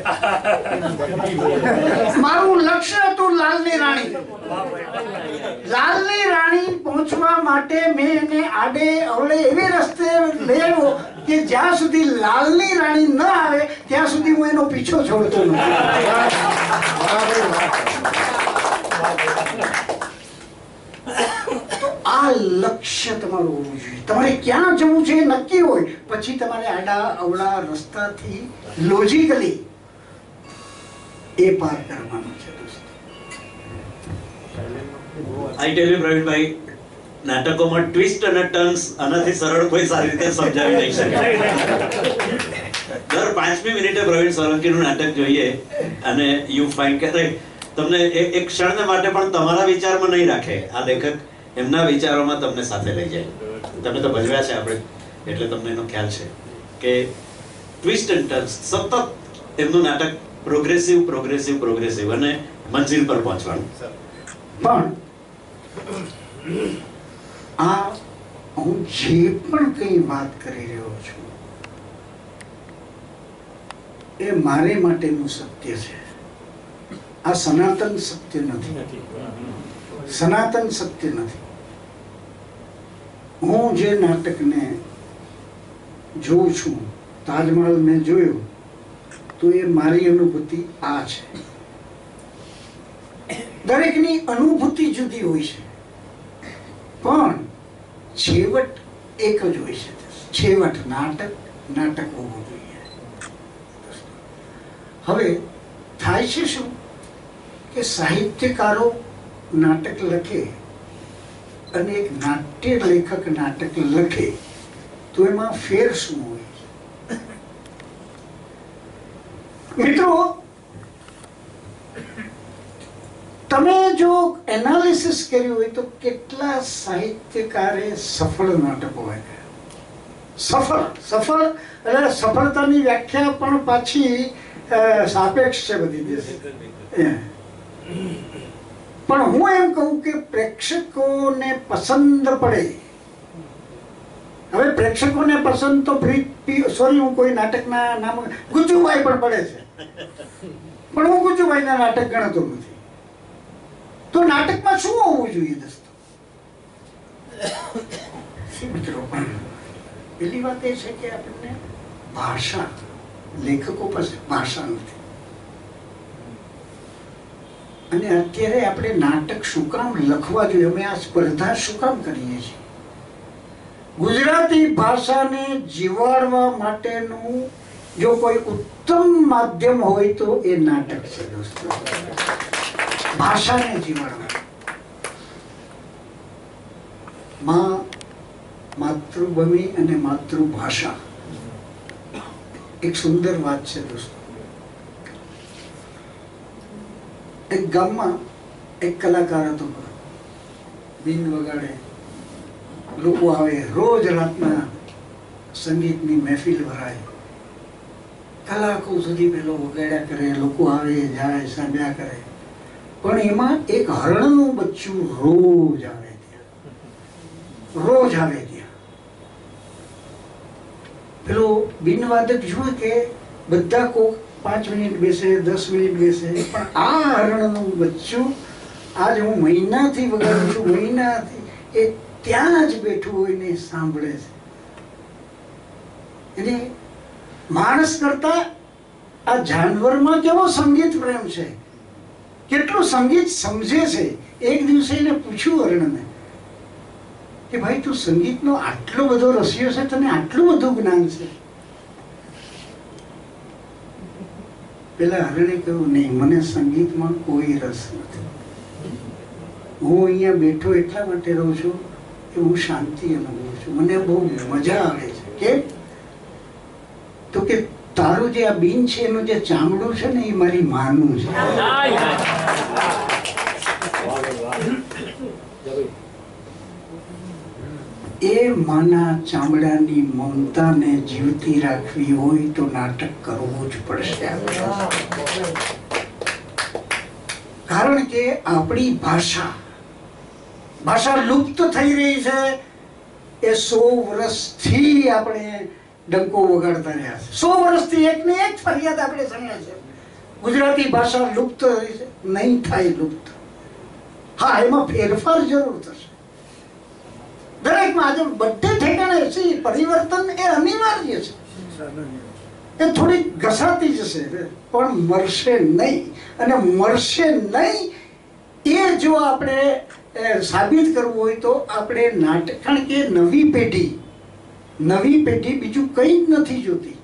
મારું લક્ષ્ય હતું લાલની રાણી. લાલની રાણી પહોંચવા માટે મેં એને આડે અવળે એવી રસ્તે લઈ આવ્યો કે જ્યાં સુધી લાલની રાણી ન આવે ત્યાં સુધી હું એનો પીછો છોડતો નથી. તો આ લક્ષ્ય તમારું હોવું જોઈએ. તમારે ક્યાં જવું છે એ નક્કી હોય, પછી તમારે આડા અવળા રસ્તાથી લોજિકલી એ પાર કરવાનું છે. આઈ ટેલ યુ પ્રવીણભાઈ, નાટકોમાં ટ્વિસ્ટ અને ટર્ન્સ આનાથી સરળ કોઈ સારી રીતે સમજાવી નહીં શકે. દર પાંચમી મિનિટે પ્રવીણ સોલંકીનું નાટક જોઈએ અને યુ ફાઇન્ડ કે તમને એક ક્ષણ માટે પણ તમારા વિચારમાં નહીં રાખે. આ લેખક એમના વિચારોમાં તમને સાથે લઈ જાય. તમે તો ભજવ્યા છે આપણે, એટલે તમને એનો ખ્યાલ છે કે ટ્વિસ્ટ એન્ડ ટર્ન્સ સતત એમનું નાટક પ્રોગ્રેસિવ પ્રોગ્રેસિવ પ્રોગ્રેસિવ અને મંજિલ પર પહોંચવાનું. પણ આ હું જે પણ કઈ વાત કરી રહ્યો છું એ મારે માટેનું સત્ય છે. આ સનાતન સત્ય નથી. સનાતન સત્ય નથી. હું જે નાટકને જોઉં છું, તાજમહલ મેં જોયું, તો એ મારી અનુભૂતિ આ છે. દરેકની અનુભૂતિ જુદી હોય છે, પણ છેવટ એક જ હોય છે. છેવટ નાટક નાટક હોવું જોઈએ. હવે થાય છે શું કે સાહિત્યકારો નાટક લખે અને એક નાટ્ય લેખક નાટક લખે તો એમાં ફેર શું હોય? મિત્રો, તમે જો એનાલિસિસ કર્યું હોય તો કેટલા સાહિત્યકારે સફળ નાટકો વાંચ્યા. સફળ સફળ એટલે સફળતાની વ્યાખ્યા પણ પાછી સાપેક્ષ છે બધી દેશ. પણ હું એમ કહું કે પ્રેક્ષકોને પસંદ પડે. હવે પ્રેક્ષકોને પસંદ તો સોરી હું કોઈ નાટકના નામ ગુજ્જુભાઈ પણ પડે છે, પણ હું ગુજ્જુભાઈના નાટક ગણતો નથી. તો નાટકમાં શું હોવું જોઈએ દોસ્તો? મિત્રો, પહેલી વાત એ છે કે આપણને ભાષા, લેખકો પાસે ભાષા નથી. અને અત્યારે આપણે નાટક શું કામ લખવા જોઈએ? અમે આ સ્પર્ધા શું કામ કરીએ છીએ? ગુજરાતી ભાષાને જીવાડવા માટેનું જો કોઈ ઉત્તમ માધ્યમ હોય તો એ નાટક છે દોસ્તો. ભાષાને જીવાડવા. માં માતૃભૂમિ અને માતૃભાષા એક સુંદર વાત છે દોસ્તો. એક ગામમાં એક કલાકાર હતો, બીન વગાડે, લોકો આવે, રોજ રાતના સંગીતની મહેફિલ ભરાય, કલાકો સુધી પેલો વગાડ્યા કરે, લોકો આવે જાય સાંભળ્યા કરે. પણ એમાં એક હરણનું બચ્ચું રોજ આવે ત્યાં, રોજ આવે ત્યાં. પેલો બિનવાદક જુએ કે બધા કોક પાંચ મિનિટ બેસે, દસ મિનિટ બેસે, પણ આ હરણનું બચ્ચું આજ હું મહિનાથી વગાડું છું, મહિનાથી એ ત્યાં જ બેઠું હોય ને સાંભળે છે. એટલે માણસ કરતા આ જાનવરમાં કેવો સંગીત પ્રેમ છે, કેટલું સંગીત સમજે છે. એક દિવસે એને પૂછ્યું હરણને કે ભાઈ તું સંગીતનો આટલો બધો રસિયો છે, તને આટલું બધું જ્ઞાન છે? પેલા હરણે કહ્યું, નહીં, મને સંગીતમાં કોઈ રસ નથી. હું અહીંયા બેઠો એટલા માટે રહું છું કે હું શાંતિ અનુભવું છું, મને બહુ મજા આવે છે. કેમ? તો કે તારું જે આ બીન છે એનું જે ચામડું છે ને એ મારી માનું છે. એ માના ચામડાની મમતાને જીવતી રાખવી હોય તો નાટક કરવું જ પડશે. કારણ કે આપણી ભાષા ભાષા લુપ્ત થઈ રહી છે. એ સો વર્ષથી આપણે ડંકો વગાડતા રહ્યા છે. સો વર્ષથી એક ને એક ફરિયાદ આપણે સાંભળે છે, ગુજરાતી ભાષા લુપ્ત નહીં થાય લુપ્ત. હા, એમાં ફેરફાર જરૂર થશે. દરેકમાં આજે બધે ઠેકાણે છે પરિવર્તન, એ અનિવાર્ય છે. એ થોડી ઘસાતી જશે પણ મરશે નહીં. અને મરશે નહીં એ જો આપણે સાબિત કરવું હોય તો આપણે નાટક, કારણ કે નવી પેઢી નવી પેઢી બીજું કંઈ જ નથી જોતી,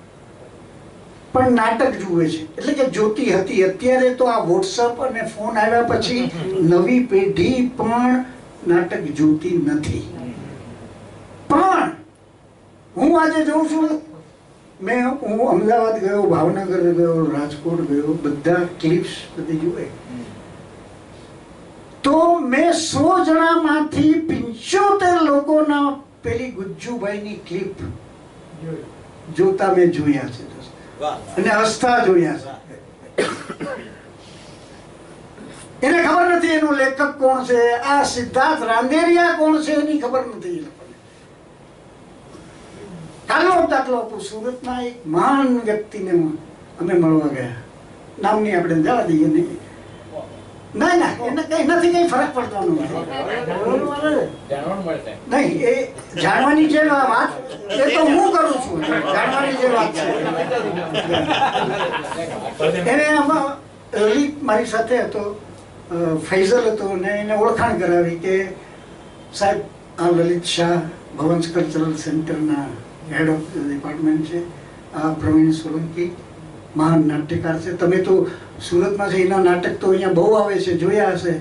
પણ નાટક જુએ છે. એટલે કે જોતી હતી, અત્યારે તો આ વોટ્સઅપ અને ફોન આવ્યા પછી નવી પેઢી પણ નાટક જોતી નથી. પણ હું આજે જોઉં છું, મેં હું અમદાવાદ ગયો, ભાવનગર ગયો, રાજકોટ ગયો, બધા ક્લિપ્સ બધી જોઈ, તો મેં સો જણામાંથી પંચોતેર લોકોના પેલી ગુજ્જુભાઈની ક્લિપ જોતા મેં જોયા છે અને હસતા જોયા છે. એને ખબર નથી એનું લેખક કોણ છે, આ સિદ્ધાર્થ રાંદેરિયા કોણ છે એની ખબર નથી. કાલનો દાખલો આપું. સુરતના એક મહાન વ્યક્તિને અમે મળવા ગયા, નામની આપણે જવા દઈએ નહીં. ના ના, એને કઈ નથી, કઈ ફરક પડતો નથી. નહીં, એ જાણવાની જે વાત એ તો હું કરું છું, જાણવાની જે વાત છે. એને આમાં લલિત મારી સાથે હતો, ફૈઝલ હતો, અને એને ઓળખાણ કરાવી કે સાહેબ આ લલિત શાહ ભવન્સ કલ્ચરલ સેન્ટરના હેડ ઓફ ડિપાર્ટમેન્ટ છે, આ પ્રવીણ સોલંકી મહાન નાટ્યકાર છે, તમે તો સુરતમાં છે, એના નાટક તો અહીંયા બહુ આવે છે, જોયા હશે.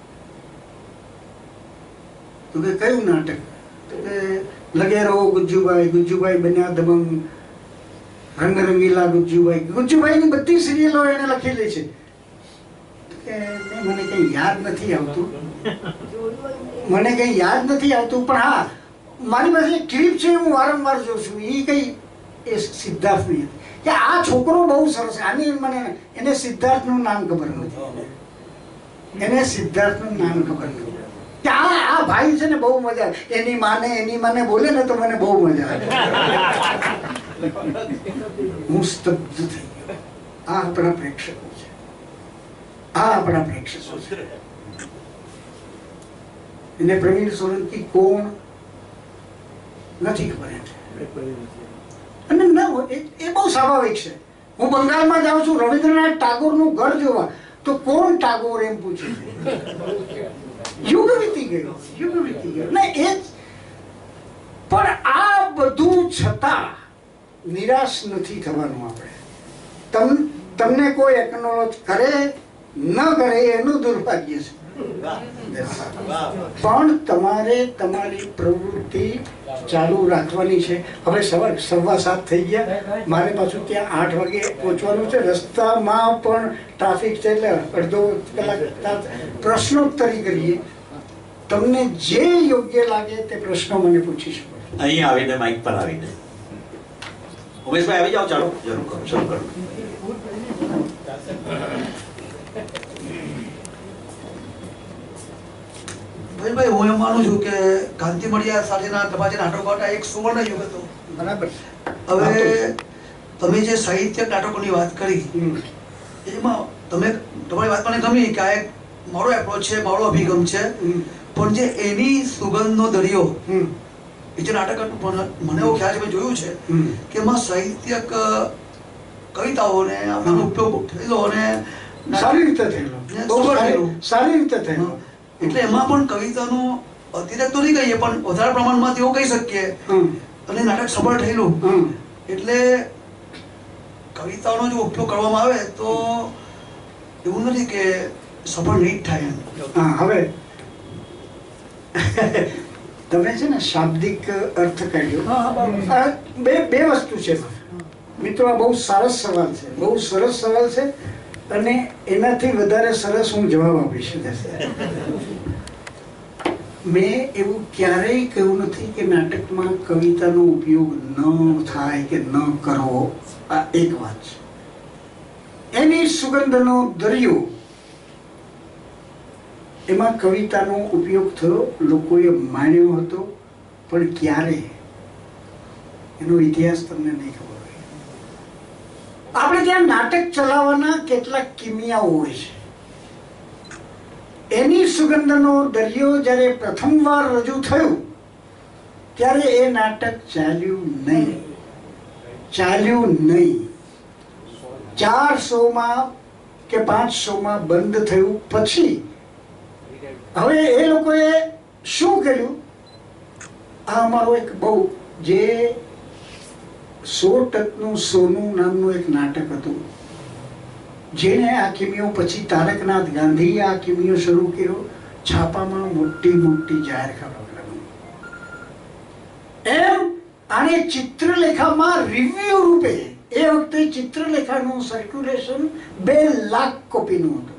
તો કે કયું નાટક? તો કે લગે રહો ગુજ્જુભાઈ, ગુજ્જુભાઈ બન્યા દબંગ, રંગ રંગીલા ગુજ્જુભાઈ. ગુજ્જુભાઈની બધી સિરિયલો એને લખેલી છે. કે મને કઈ યાદ નથી આવતું, મને કઈ યાદ નથી આવતું પણ હા, મારી પાસે એક ક્લિપ છે, હું વારંવાર જોઉં છું. એ કઈ એ સિદ્ધાર્થની કે આ છોકરો બહુ સરસ, આની મને એને સિદ્ધાર્થનું નામ ખબર નથી, એને સિદ્ધાર્થનું નામ ખબર નથી. કે આ આ ભાઈ છે ને બહુ મજા, એની માને એની માને બોલે ને તો મને બહુ મજા આવે. હું સ્તબ્ધ થઈ ગયો. આ આપણા પ્રેક્ષકો છે, આ આપણા પ્રેક્ષકો છે. એને પ્રવીણ સોલંકી કોણ નથી ખબર. અને ના, એ બહુ સ્વાભાવિક છે. હું બંગાળમાં જાઉં છું રવિન્દ્રનાથ ટાગોરનું ઘર જોવા, તો કોણ ટાગોર એમ પૂછે છે. યુગ વીતી ગયો, યુગ વીતી ગયો ને એ. પણ આ બધું છતાં નિરાશ નથી થવાનું. આપણે તમ તમને કોઈ એકનોલોજ કરે ન કરે એનું દુર્ભાગ્ય છે, પણ તમારે તમારી પ્રવૃત્તિ ચાલુ રાખવાની છે. હવે સવાર સવા સાત થઈ ગયા, મારે પાછું ત્યાં આઠ વાગે પહોંચવાનું છે. રસ્તામાં પણ ટ્રાફિક છે, એટલે અડધો કલાક પ્રશ્નોત્તરી કરીએ. તમને જે યોગ્ય લાગે તે પ્રશ્નો મને પૂછી શકો. અહીં આવીને માઇક પર આવીને ઉમેશભાઈ આવી જાઓ, ચાલો જરૂર કરો, શરૂ કરો. ભાઈ, હું એમ માનું છું કે ગાંધી મળ્યા સાથેના તમારા નાટકો એક સુવર્ણ યુગ હતો. બરાબર. હવે તમે જે સાહિત્યક નાટકોની વાત કરી એમાં તમે તમારી વાત મને ગમી કે આ એક મારો એપ્રોચ છે, મારો અભિગમ છે, પણ જે એની સુગંધનો દરિયો એ જે નાટક હતું, પણ મને એવો ખ્યાલ છે, મેં જોયું છે કે એમાં સાહિત્યક કવિતાઓને આનો ઉપયોગ થયેલો અને સારી રીતે થયેલો, બહુ સારી સારી રીતે થયેલો. એટલે એમાં પણ કવિતાનો અતિરેક તો નહીં કહીએ પણ વધારે પ્રમાણમાં તેવું કહી શકીએ અને નાટક સફળ થયેલું. એટલે કવિતાનો જો ઉપયોગ કરવામાં આવે તો એવું નથી કે સફળ નહીં જ થાય. હા, હવે તમે છે ને શાબ્દિક અર્થ કાઢ્યો. બે બે વસ્તુ છે મિત્રો, આ બહુ સરસ સવાલ છે, બહુ સરસ સવાલ છે અને એનાથી વધારે સરસ હું જવાબ આપીશ. મેં એવું ક્યારેય કહ્યું નથી કે નાટકમાં કવિતાનો ઉપયોગ ન થાય કે ન કરવો. આ એક વાત છે. એની સુગંધનો દરિયો, એમાં કવિતાનો ઉપયોગ થયો, લોકોએ માન્યો હતો, પણ ક્યારે એનો ઇતિહાસ તમને નહીં ખબર હોય. આપણે ત્યાં નાટક ચલાવવાના કેટલાક કિમિયાઓ હોય છે. એની સુગંધનો દરિયો જ્યારે પ્રથમ વાર રજૂ થયું ત્યારે એ નાટક ચાલ્યું નહીં, ચાલ્યું નહીં. ચાર શોમાં કે પાંચ શોમાં બંધ થયું. પછી હવે એ લોકોએ શું કર્યું? આ અમારો એક બહુ જે સો ટકનું સોનું નામનું એક નાટક હતું, જેને આ કિમિયો પછી તારકનાથ ગાંધીએ આ કિમિયો શરૂ કર્યો. છાપામાં મોટી મોટી જાહેર ખબર. એમ આને ચિત્રલેખામાં રિવ્યુ રૂપે, એ વખતે ચિત્રલેખાનું સર્ક્યુલેશન બે લાખ કોપીનું હતું.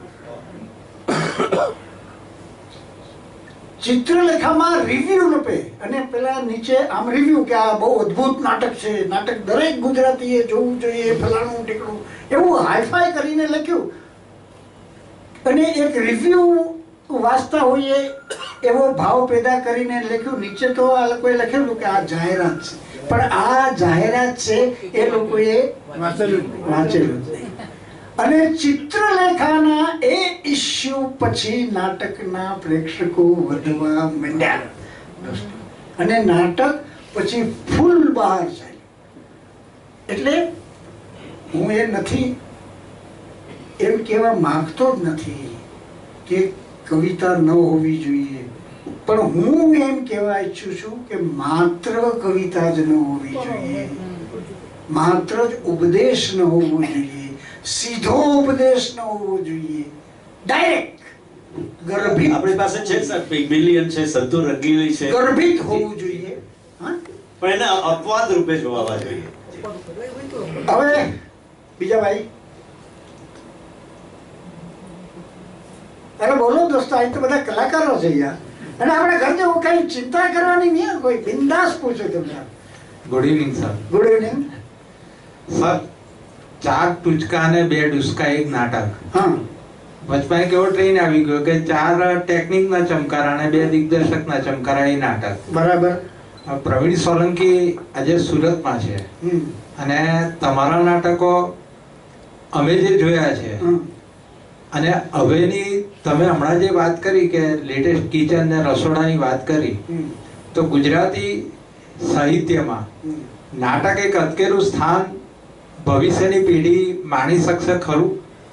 ચિત્રલેખામાં રિવ્યુ રૂપે અને પેલા નીચે આમ રિવ્યુ કે આ બહુ અદ્ભુત નાટક છે, નાટક દરેક ગુજરાતીએ જોવું જોઈએ, ફલાણું ટીકડું એવું હાઈફાઈ કરીને લખ્યું. અને એક રિવ્યુ વાંચતા હોઈએ એવો ભાવ પેદા કરીને લખ્યું. નીચે તો આ લોકોએ લખેલું કે આ જાહેરાત છે, પણ આ જાહેરાત છે એ લોકોએ વાંચેલું વાંચેલું અને ચિત્રલેખાના એ ઇસ્યુ પછી નાટકના પ્રેક્ષકો વધવા માંડ્યા અને નાટક પછી ફૂલ બહાર ચાલ્યું. એટલે હું એ નથી એમ કહેવા માંગતો જ નથી કે કવિતા ન હોવી જોઈએ, પણ હું એમ કહેવા ઈચ્છું છું કે માત્ર કવિતા જ ન હોવી જોઈએ, માત્ર જ ઉપદેશ ન હોવો જોઈએ, સીધો ઉપદેશ ન હોવો જોઈએ, ડાયરેક્ટ ગર્ભિત. આપણી પાસે છે સર પિગ્મેલિયન છે, સંતુ રંગીલી છે, ગર્ભિત હોવું જોઈએ, પણ એને અપવાદ રૂપે જોવા જોઈએ. હવે બીજા ભાઈ, અરે બોલો દોસ્તો, અહીં તો બધા કલાકારો છે યાર, અને આપણે ઘર જેવું કઈ ચિંતા કરવાની નહીં, કોઈ બિંદાસ પૂછો તમને. Good evening sir. Good evening sir. ચાર ટૂચકા અને બે ડુસકા એક નાટક. હા, વચમાં એક એવો ટ્રેન આવી ગયો કે ચાર ટેકનિકના ચમકારા અને બે દિગ્દર્શકના ચમકારા એ નાટક. બરાબર. પ્રવીણ સોલંકી આજે સુરતમાં છે અને તમારા નાટકો અમે જે જોયા છે અને હવેની તમે હમણાં જે વાત કરી કે લેટેસ્ટ કિચન ને રસોડાની વાત કરી, તો ગુજરાતી સાહિત્યમાં નાટક એક અટકેલું સ્થાન ભવિષ્યની પેઢી માણી શકશે ખરું?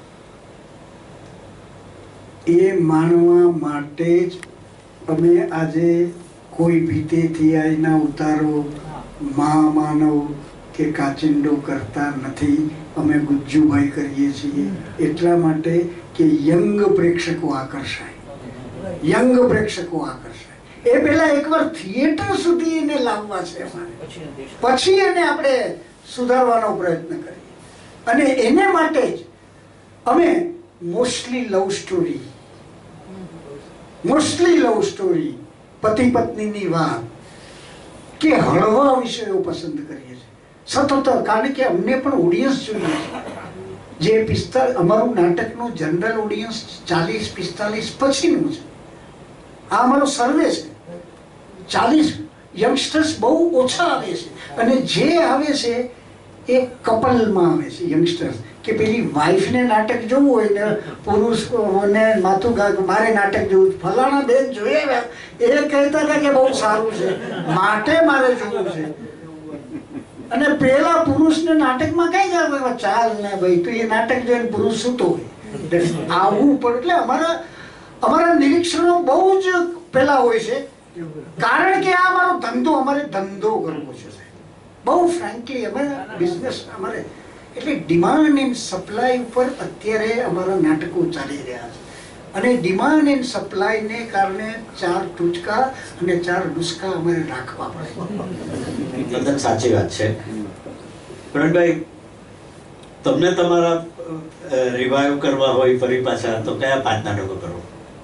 એ માનવા માટે જ અમે આજે કોઈ ભીતેથી આઈના ઉતારો, મહામાનવ કે કાચિંડો કરતા નથી. અમે ગુજ્જુભાઈ કરીએ છીએ એટલા માટે કે યંગ પ્રેક્ષકો આકર્ષાય, યંગ પ્રેક્ષકો આકર્ષાય. એ પહેલા એકવાર થિયેટર સુધી એને લાવવા છે અમારે, પછી એને આપણે સુધારવાનો પ્રયત્ન કરીએ. અને એને માટે જ અમે mostly love story, mostly love story, પતિ પત્નીની વાત કે હળવા વિષયો પસંદ કરીએ છીએ સતત. કારણ કે અમને પણ ઓડિયન્સ જોઈએ છે. જે પિસ્તાલીસ અમારું નાટકનું જનરલ ઓડિયન્સ ચાલીસ પિસ્તાલીસ પછીનું છે. આ અમારો સર્વે છે. ચાલીસ યંગસ્ટર્સ બહુ ઓછા આવે છે અને જે આવે છે એ કપલમાં આવે છે યંગસ્ટર્સ કે પેલી વાઈફને નાટક જોવું હોય ને પુરુષને માથું ગા મારે નાટક જોવું ફલાણા બેન જોઈએ એ કહેતા હતા કે બહુ સારું છે માટે મારે જોવું છે. અને પેલા પુરુષને નાટકમાં કઈ જાય ચાલ ને ભાઈ તો એ નાટક જોઈને પુરુષ સૂતો હોય આવું પણ એટલે અમારા અમારા નિરીક્ષણો બહુ જ પેલા હોય છે કારણ કે આ અમારો ધંધો અમારે ધંધો કરવો છે બહુ ફ્રેન્કલી અમે બિઝનેસ અમારે એટલે ડિમાન્ડ એન્ડ સપ્લાય ઉપર અત્યારે અમારા નાટકો ચાલી રહ્યા છે અને ડિમાન્ડ એન્ડ સપ્લાયને કારણે ચાર ટૂચકા અને ચાર નુસ્ખા અમારે રાખવા પડે. તદ્દન સાચી વાત છે. પ્રવીણભાઈ, તમને તમારા રિવાઇવ કરવા હોય ફરી પાછા તો કયા પાંચ નાટકો કરો?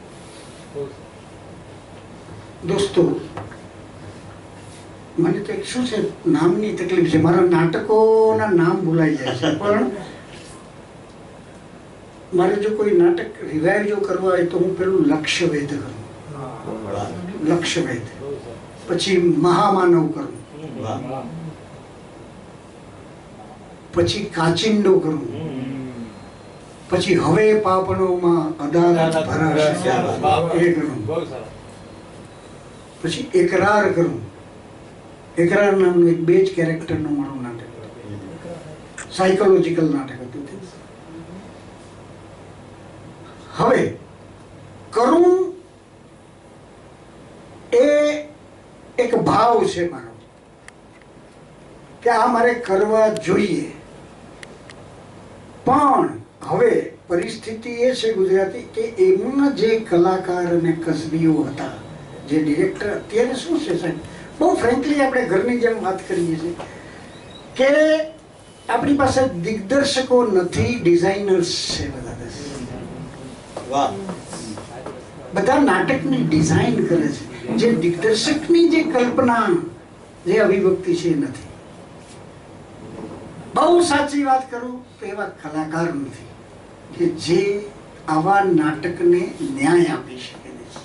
દોસ્તો, મને તો એક શું છે નામની તકલીફ છે, મારા નાટકોના નામ ભૂલાઈ જાય છે, પણ મારે જો કોઈ નાટક રિવાઇવ જો કરવા હોય તો હું પેલું લક્ષ્યવેદ કરું, લક્ષ્યવેદ, પછી મહામાનવ કરું, પછી કાચિંડો કરું, પછી હવે પાપણોમાં અદાલત ભરાશે એ કરું, પછી એકરાર કરું. એકરાર નામનું એક બે જ કેરેક્ટરનું મારું નાટક, સાયકોલોજીકલ નાટક હતું. હવે કરું એ એક ભાવ છે મારો કે આ મારે કરવા જોઈએ, પણ હવે પરિસ્થિતિ એ છે ગુજરાતી કે એમના જે કલાકાર અને કસબીઓ હતા, જે ડિરેક્ટર, અત્યારે શું છે સાહેબ, બહુ ફ્રેન્કલી આપણે ઘરની જેમ વાત કરીએ છીએ કે આપણી પાસે દિગ્દર્શકો નથી, ડિઝાઇનર્સ છે બધા. વાહ, બધા નાટકની ડિઝાઇન કરે છે, જે દિગ્દર્શકની જે કલ્પના, જે અભિવ્યક્તિ છે એ નથી. બહુ સાચી વાત કરું તો એવા કલાકાર નથી કે જે આવા નાટકને ન્યાય આપી શકે.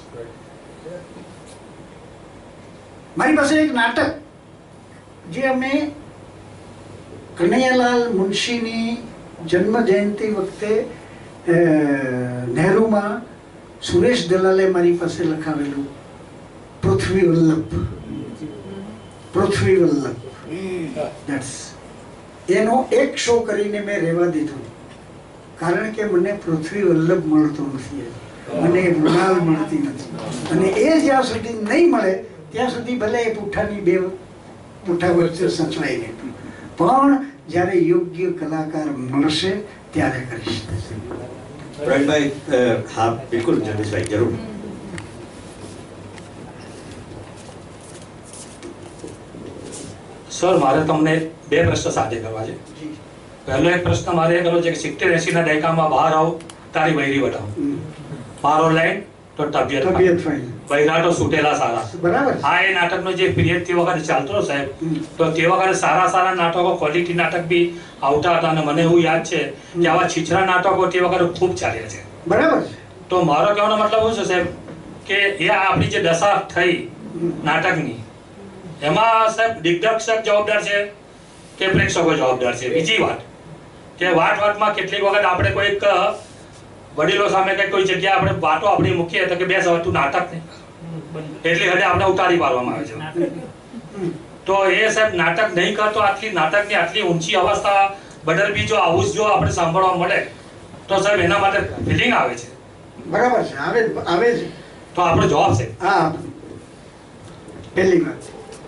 મારી પાસે એક નાટક જે અમે કનૈયાલાલ મુનશીની જન્મ જયંતિ વખતે નહેરુમાં સુરેશ દલાલે મારી પાસે લખાવેલું, પૃથ્વી વલ્લભ, પૃથ્વી વલ્લભ, ધેટ્સ એનો એક શો કરીને મેં રહેવા દીધું કારણ કે મને પૃથ્વી વલ્લભ મળતો નથી, મને મૃણાલ મળતી નથી, અને એ જ્યાં સુધી નહીં મળે ત્યાં સુધી ભલે એ પુઠ્ઠાની બે પુઠ્ઠા વચ્ચે સચવાઈ નહીં, પણ જ્યારે યોગ્ય કલાકાર મળશે ત્યારે કરીશ. પ્રવીણભાઈ, હા બિલકુલ જગદીશભાઈ, જરૂર. સર, મારે તમને બે પ્રશ્ન સાથે કરવા છે. પહેલો એક પ્રશ્ન મારે એ કરવો છે કે સિત્તેર એસી ના દાયકામાં બહાર આવો તારી વૈરી બતાવો, મારો લાઈન તો તબિયત તબિયત ફાઈન, બૈરાટો છૂટેલા સારા. બરાબર. આ એ નાટકનો જે પીરિયડ તે વખતે ચાલતો હતો સાહેબ, તો તે વખતે સારા સારા નાટકો, ક્વોલિટી નાટક બી આવતા હતા, અને મને એવું યાદ છે કે આવા છીછરા નાટકો તે વખતે ખૂબ ચાલ્યા છે. બરાબર. તો મારો કહેવાનો મતલબ એવું છે સાહેબ કે એ આપણી જે દશા થઈ નાટકની, એમાં સાહેબ દિગ્દર્શક જવાબદાર છે કે પ્રેક્ષકો જવાબદાર છે? બીજી વાત કે વાત વાતમાં કેટલીક વખત આપણે કોઈક વડીલો સામે કઈ કોઈ જગ્યાએ આપણે વાતો આપણી મૂકીએ તો કે બે સવાર તું નાટક નહીં, એટલી હદે આપણે ઉતારી પાડવામાં આવે છે. તો એ સાહેબ નાટક નહીં કરતો, આટલી નાટકની આટલી ઊંચી અવસ્થા બદલ બી જો આવું જ જો આપણે સાંભળવા મળે તો સાહેબ એના માટે ફિલિંગ આવે છે. બરાબર છે, આવે આવે છે. તો આપણો જવાબ છે. હા, પહેલી વાત,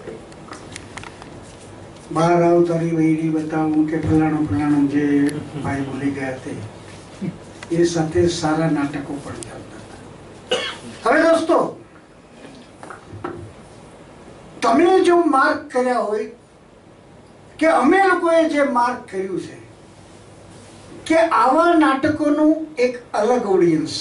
બહાર આવ તારી વૈરી બતાવું કે ફલાણું ફલાણું જે ભાઈ બોલી ગયા તે, એ સાથે સારા નાટકો પણ ચાલતા હતા. હવે દોસ્તો, તમે જો માર્ક કર્યા હોય કે અમે લોકોએ જે માર્ક કર્યું છે કે આવા નાટકોનું એક અલગ ઓડિયન્સ,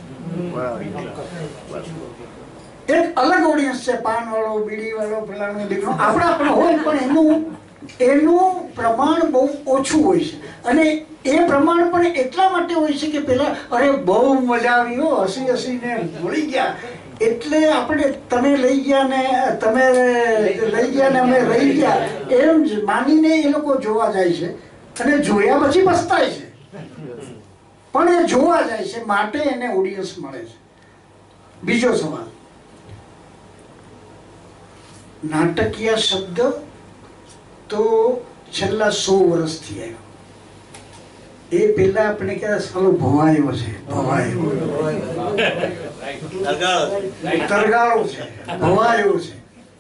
એક અલગ ઓડિયન્સ છે, પાન વાળો, બીડી વાળો, ફલાણો દીકરો, આપણા પણ હોય, પણ એનું એનું પ્રમાણ બહુ ઓછું હોય છે. અને એ પ્રમાણ પણ એટલા માટે હોય છે કે પેલા અરે બહુ મજા આવી હો, હસી હસીને મળી ગયા, એટલે આપણે તમે લઈ ગયા ને તમે લઈ ગયા ને અમે રહી ગયા એમ જ માનીને એ લોકો જોવા જાય છે, અને જોયા પછી પસ્તાય છે, પણ એ જોવા જાય છે માટે એને ઓડિયન્સ મળે છે. બીજો સવાલ, નાટકીય શબ્દ તો છેલ્લા સો વર્ષથી આવ્યો. એ પેલા આપણે કે સાલો ભવાયો છે, ભવાયો તરગાળો છે, ભવાયો છે.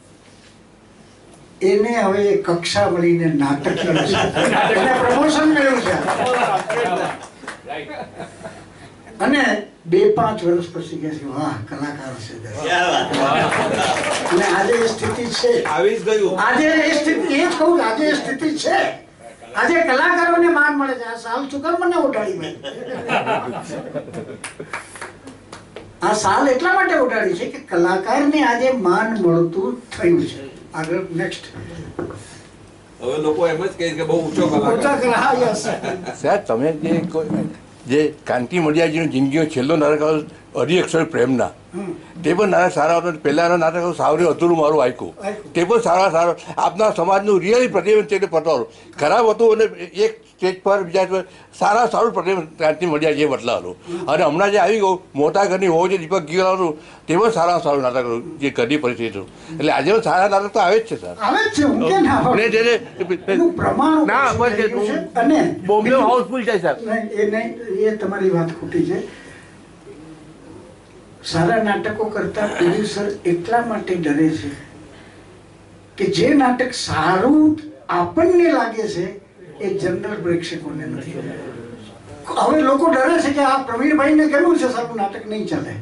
એને હવે કક્ષા મળીને નાટકીય છે, એને પ્રમોશન મળ્યું છે, અને બે પાંચ વર્ષ પછી કે છે વાહ કલાકાર છે. અને આજે એ સ્થિતિ છે, આવી જ ગયું. આજે એ સ્થિતિ એ કહું આજે એ સ્થિતિ છે. આજે કલાકારોને માન મળે છે. આ સાલ ચુકર મને ઉડાડી મેં આ સાલ એટલા માટે ઉડાડી છે કે કલાકારને આજે માન મળતું થયું છે. આગળ નેક્સ્ટ હવે લોકો એમ જ કહે કે બહુ ઊંચો ઊંચા કલા યસ સાહેબ તમે જે કોઈ- જે કાંતિ મડિયાજીની જિંદગીનો છેલ્લો નાટક અઢી અક્ષર પ્રેમના, તે પણ નાટક સારા હતા. પહેલાના નાટક સાવરે અધૂરું મારું આયકું, તે પણ સારા સારા આપના સમાજનું રિયલી પ્રતિબિંબ છે. પટોળ ખરાબ હતું અને એક સ્ટેજ પર બીજા પર સારા સારું પ્રતિબિંબ કાંતિ મડિયા જે બદલાવાનું. અને હમણાં જે આવી ગયું મોટા ઘરની હોવ છે દીપક ગીરાનું, તે પણ સારા સારું નાટક હતું જે ઘરની પરિસ્થિતિ હતું. એટલે આજે પણ સારા નાટક તો આવે જ છે સર. આવે જ છે. હું કે ના અને આવે. તેને એનું પ્રમાણ ના ઓછું થઈ ગયું છે. અને બોમ્બે બીજું- હાઉસફુલ છે સાહેબ. નહીં, એ નહીં, એ તમારી વાત ખોટી છે. સારા નાટકો કરતા પ્રોડ્યુસર એટલા માટે ડરે છે કે જે નાટક સારું આપણને લાગે છે એ જનરલ પ્રેક્ષકોને નથી. હવે લોકો ડરે છે કે આ પ્રવીણભાઈને કેવું છે સારું નાટક નહીં ચાલે.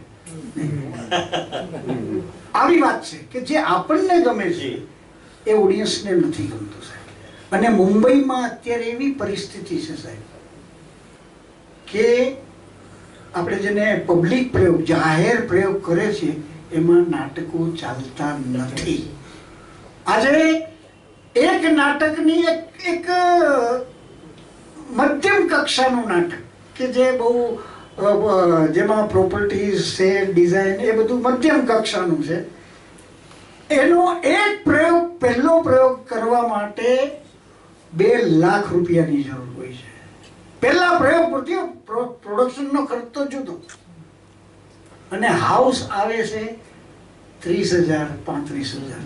આવી વાત છે કે જે આપણને ગમે છે એ ઓડિયન્સને નથી ગમતું સાહેબ. અને મુંબઈમાં અત્યારે એવી પરિસ્થિતિ છે સાહેબ કે આપણે જેને પબ્લિક પ્રયોગ જાહેર પ્રયોગ કરે છે એમાં નાટકો ચાલતા નથી. આજે એક નાટકની એક એક મધ્યમ કક્ષાનું નાટક કે જે બહુ જેમાં પ્રોપર્ટીઝ છે ડિઝાઇન એ બધું મધ્યમ કક્ષાનું છે, એનો એક પ્રયોગ પહેલો પ્રયોગ કરવા માટે બે લાખ રૂપિયાની જરૂર હોય છે. પહેલા પ્રયોગ પૂરતી પ્રોડક્શનનો ખર્ચ તો જુદો, અને હાઉસ આવે છે ત્રીસ હજાર પાંત્રીસ હજાર.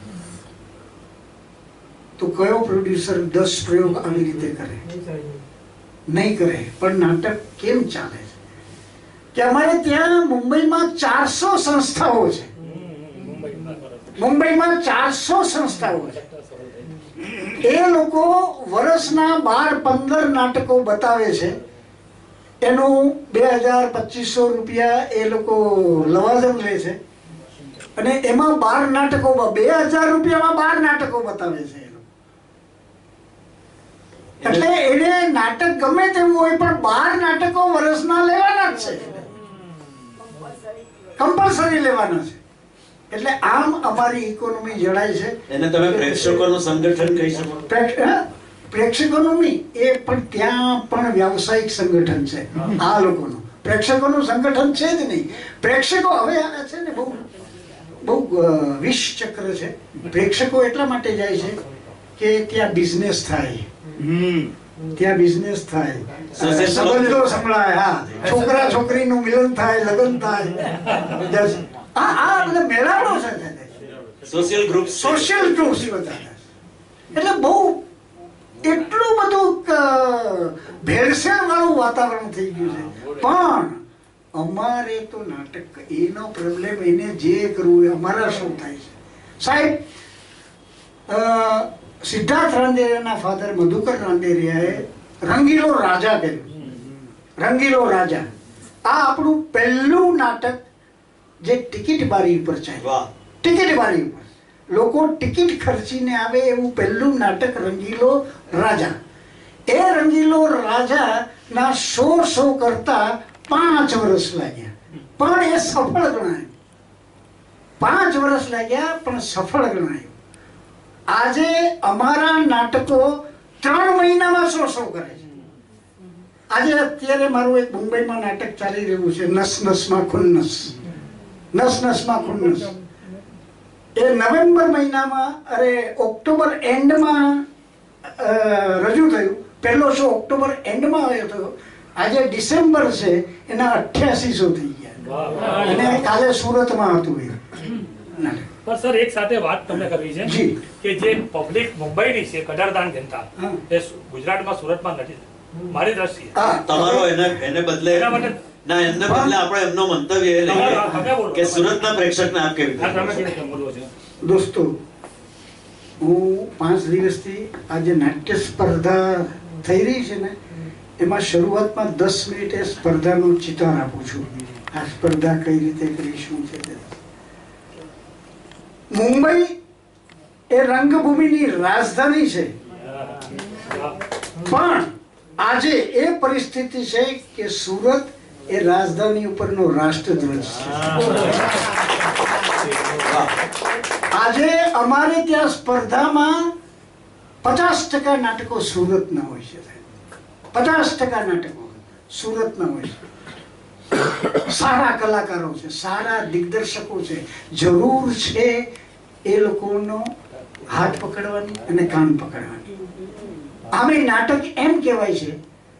તો કયો પ્રોડ્યુસર દસ પ્રયોગ આવી રીતે કરે? નહીં કરે. પણ નાટક કેમ ચાલે છે કે અમારે ત્યાં મુંબઈમાં ચારસો સંસ્થાઓ છે. મુંબઈમાં ચારસો સંસ્થાઓ છે. એ લોકો વર્ષના બાર પંદર નાટકો બતાવે છે. એનું બે હજાર પચીસો રૂપિયા એ લોકો લવાજમ લે છે, અને એમાં બાર નાટકો બે હજાર રૂપિયામાં બાર નાટકો બતાવે છે એ લોકો. એટલે એને નાટક ગમે તેવું હોય પણ બાર નાટકો વર્ષના લેવાના જ છે, કમ્પલસરી લેવાના છે. એટલે આમ અમારી ઇકોનોમી જળાય છે. એને તમે પ્રેક્ષકોનું સંગઠન કહી શકો. પ્રેક્ષકોનું નહીં, એ પણ ત્યાં પણ વ્યાવસાયિક સંગઠન છે આ લોકોનું. પ્રેક્ષકોનું સંગઠન છે જ નહીં. પ્રેક્ષકો હવે આ છે ને બહુ બહુ વિષ ચક્ર છે. પ્રેક્ષકો એટલા માટે જાય છે કે ત્યાં બિઝનેસ થાય, ત્યાં બિઝનેસ થાય, સંબંધો સંભળાય, હા, છોકરા છોકરીનું મિલન થાય, લગ્ન થાય. આ આ બધા મેળાવડો છે, સોશિયલ ગ્રુપ સોશિયલ ગ્રુપ્સ બધા. એટલે બહુ એટલું બધું ભેળસેળ વાળું વાતાવરણ થઈ ગયું છે. પણ અમારે તો નાટક એનો પ્રોબ્લેમ, એને જે કરવું એ અમારા શું થાય છે સાહેબ. સિદ્ધાર્થ રાંદેરિયાના ફાધર મધુકર રાંદેરિયાએ રંગીલો રાજા કર્યું. રંગીલો રાજા આ આપણું પહેલું નાટક જે ટિકિટ બારી ઉપર ચાલ્યું. ટિકિટ બારી ઉપર લોકો ટિકિટ ખર્ચીને આવે એવું પહેલું નાટક રંગીલો રાજા. એ રંગીલો રાજા ના સો સો કરતા પાંચ વર્ષ લાગ્યા, પણ એ સફળ ગણાયું. પાંચ વર્ષ લાગ્યા પણ સફળ ગણાયું. આજે અમારા નાટકો ત્રણ મહિનામાં સો સો કરે છે. આજે અત્યારે મારું એક મુંબઈમાં નાટક ચાલી રહ્યું છે, નસ નસમાં ખુન્નસ. નસ નસમાં ખુન્નસ. એ નવેમ્બર મહિનામાં અરે ઓક્ટોબર એન્ડમાં રજૂ થયું. પહેલો શો ઓક્ટોબર એન્ડમાં આવ્યો હતો. આજે ડિસેમ્બર છે એના અઠ્યાસી શો થઈ ગયા અને કાલે સુરતમાં હતું એ નાટક. પણ સર એક સાથે વાત તમને કરવી છે કે જે પબ્લિક મુંબઈની છે કદરદાન જનતા એ ગુજરાતમાં સુરતમાં નથી. મારી દ્રષ્ટિએ તમારો એને એને બદલે ના એને બદલે આપણે એમનો મંતવ્ય એ લઈએ કે સુરતના પ્રેક્ષકને આપ કેવી રીતે. દોસ્તો, હું પાંચ દિવસથી આજે નાટ્ય સ્પર્ધા થઈ રહી છે ને એમાં શરૂઆતમાં દસ મિનિટ એ સ્પર્ધાનું ચિતાર આપું છું. આ સ્પર્ધા કઈ રીતે કરીશું છે. મુંબઈ એ રંગભૂમિની રાજધાની છે, પણ આજે એ પરિસ્થિતિ છે કે સુરત એ રાજધાની ઉપરનો રાષ્ટ્રધ્વજ છે. આજે અમારે ત્યાં સ્પર્ધામાં પચાસ ટકા નાટકો સુરતના હોય છે. પચાસ ટકા નાટકો સુરતના હોય છે. સારા કલાકારો છે, સારા દિગ્દર્શકો છે. જરૂર છે એ લોકોનો હાથ પકડવાની અને કાન પકડવાની. આમે નાટક એમ કહેવાય છે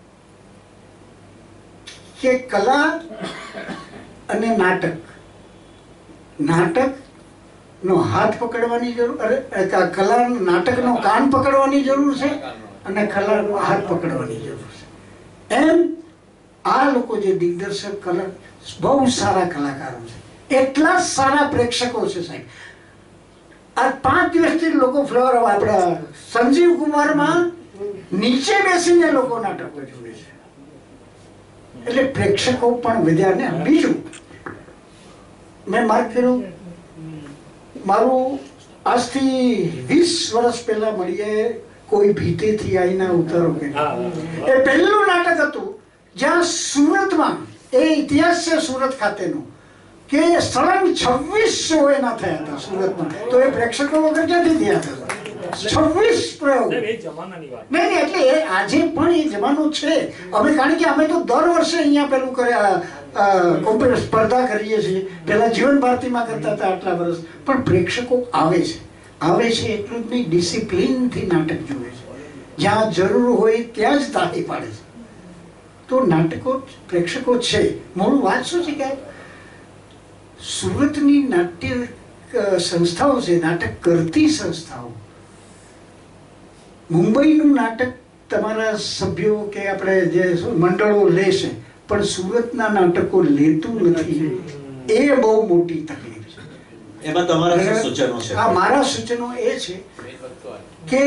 કે કલા અને નાટક નાટક નો હાથ પકડવાની જરૂર, અરે કલા નાટકનો કાન પકડવાની જરૂર છે અને કલાનો હાથ પકડવાની જરૂર છે. એમ આ લોકો જે દિગ્દર્શક કલા બહુ સારા કલાકારો છે, એટલા સારા પ્રેક્ષકો છે સાહેબ. આ પાંચ દિવસથી લોકો ફ્લોર આપણા સંજીવ કુમારમાં નીચે બેસીને લોકો નાટકો જોવે છે. એટલે પ્રેક્ષકો પણ વધ્યા ને. બીજું મેં માર્ક કર્યું, મારું આજથી વીસ વર્ષ પહેલા મળીએ કોઈ ભીતેથી આઈના ઉતારો કે એ પહેલું નાટક હતું જ્યાં સુરતમાં એ ઇતિહાસ છે સુરત ખાતેનો કે સળંગ છવ્વીસ શો એના થયા હતા સુરતમાં. તો એ પ્રેક્ષકો વગર ક્યાંથી થયા હતા? છવ્વીસ પ્રયોગ. નહીં એટલે એ આજે પણ એ જમાનો છે. અમે કારણ કે અમે તો દર વર્ષે અહીંયા પેલું કર્યા સ્પર્ધા કરીએ છીએ. પેલા જીવન ભારતીમાં કરતા હતા આટલા વર્ષ. પણ પ્રેક્ષકો આવે છે આવે છે એટલું જ નહીં, ડિસિપ્લિનથી નાટક જુએ છે. જ્યાં જરૂર હોય ત્યાં જ તાળી પાડે છે. તો નાટકો પ્રેક્ષકો છે. મૂળ વાત શું છે કે સુરતની નાટ્ય સંસ્થાઓ છે, નાટક કરતી સંસ્થાઓ. મુંબઈનું નાટક તમારા સભ્યો કે આપણે જે મંડળો લેશે, પણ સુરતના નાટકો લેતું નથી. એ બહુ મોટી તકલીફ છે. એમાં તમારા શું સૂચનો છે? આ મારા સૂચનો એ છે કે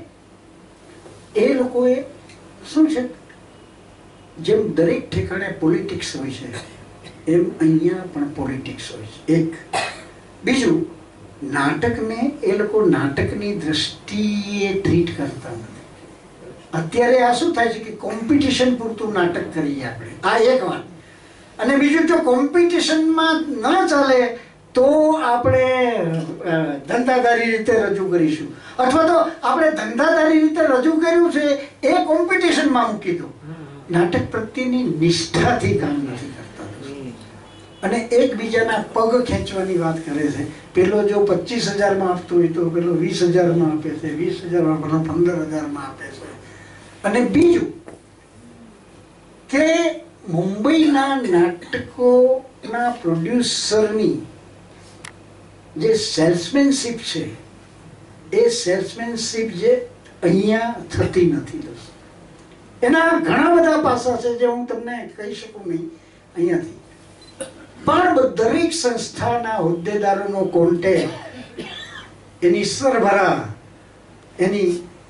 એ લોકોએ શું છે, જેમ દરેક ઠેકાણે પોલિટિક્સ હોય છે એમ અહીંયા પણ પોલિટિક્સ હોય છે. એક બીજું, નાટકને એ લોકો નાટકની દ્રષ્ટિએ ટ્રીટ કરતા નથી. અત્યારે આ શું થાય છે કે કોમ્પિટિશન પૂરતું નાટક કરીએ આપણે, આ એક વાત. અને બીજું, જો કોમ્પિટિશનમાં ન ચાલે તો આપણે ધંધાદારી રીતે રજૂ કરીશું, અથવા તો આપણે ધંધાદારી રીતે રજૂ કર્યું છે એ કોમ્પિટિશનમાં મૂકી દો. નાટક પ્રત્યેની નિષ્ઠાથી કામ નથી કરતા અને એકબીજાના પગ ખેંચવાની વાત કરે છે. પેલો જો પચીસ હજારમાં આપતો હોય તો પેલો વીસ હજારમાં આપે છે, વીસ હજારમાં પેલો પંદર હજારમાં આપે છે. અને બીજું કે મુંબઈના નાટકોના પ્રોડ્યુસરની જે સેલ્સમેનશીપ છે એ સેલ્સમેનશીપ જે અહીંયા થતી નથી. એના ઘણા બધા પાસા છે જે હું તમને કહી શકું નહીં અહીંયાથી. પણ દરેક સંસ્થાના હોદ્દેદારોનો કોન્ટેક્ટ, એની સરભરા, એની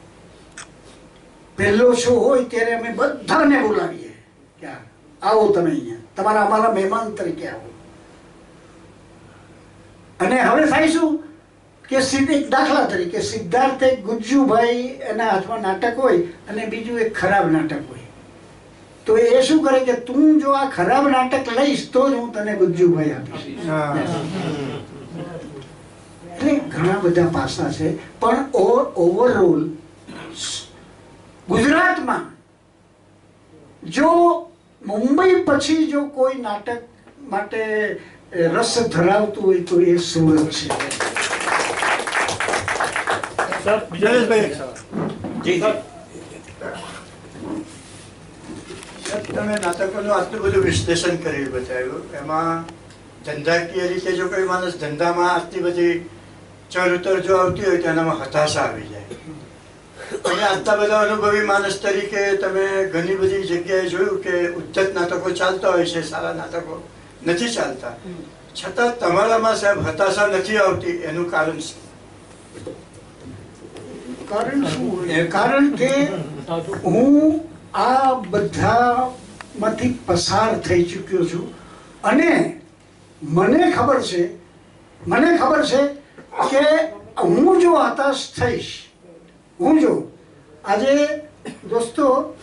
પહેલો શો હોય ત્યારે અમે બધાને બોલાવીએ કે આવો તમે અહીંયા, તમારા અમારા મહેમાન તરીકે આવો. અને હવે થાય શું કે સીધે દાખલા તરીકે સિદ્ધાર્થ ગુજ્જુભાઈ એના હાથમાં નાટક હોય અને બીજું એક ખરાબ નાટક હોય, તો એ શું કરે કે તું જો આ ખરાબ નાટક લઈશ તો જ હું તને ગુજ્જુભાઈ આપીશ. એટલે ઘણા બધા પાસા છે. પણ ઓવરઓલ ગુજરાતમાં જો મુંબઈ પછી જો કોઈ નાટક માટે રસ ધરાવતું હોય તો એ સુરત છે. સર બીજા નરેશભાઈ, જી જી તમે નાટકોનું આટલું બધું વિશ્લેષણ કરી બતાવ્યું, એમાં ધંધાકીય રીતે જો કોઈ માણસ ધંધામાં આટલી બધી ચઢ ઉતર જો આવતી હોય તો એનામાં હતાશા આવી જાય. તમે આટલા બધા અનુભવી માણસ તરીકે તમે ઘણી બધી જગ્યાએ જોયું કે ઉદ્ધત નાટકો ચાલતા હોય છે, સારા નાટકો નથી ચાલતા, છતાં તમારામાં સાહેબ હતાશા નથી આવતી, એનું કારણ શું? કારણ શું? કારણ કે હું આ બધામાંથી પસાર થઈ ચૂક્યો છું અને મને ખબર છે મને ખબર છે કે હું જો હતાશ થઈશ, હું જો આજે દોસ્તો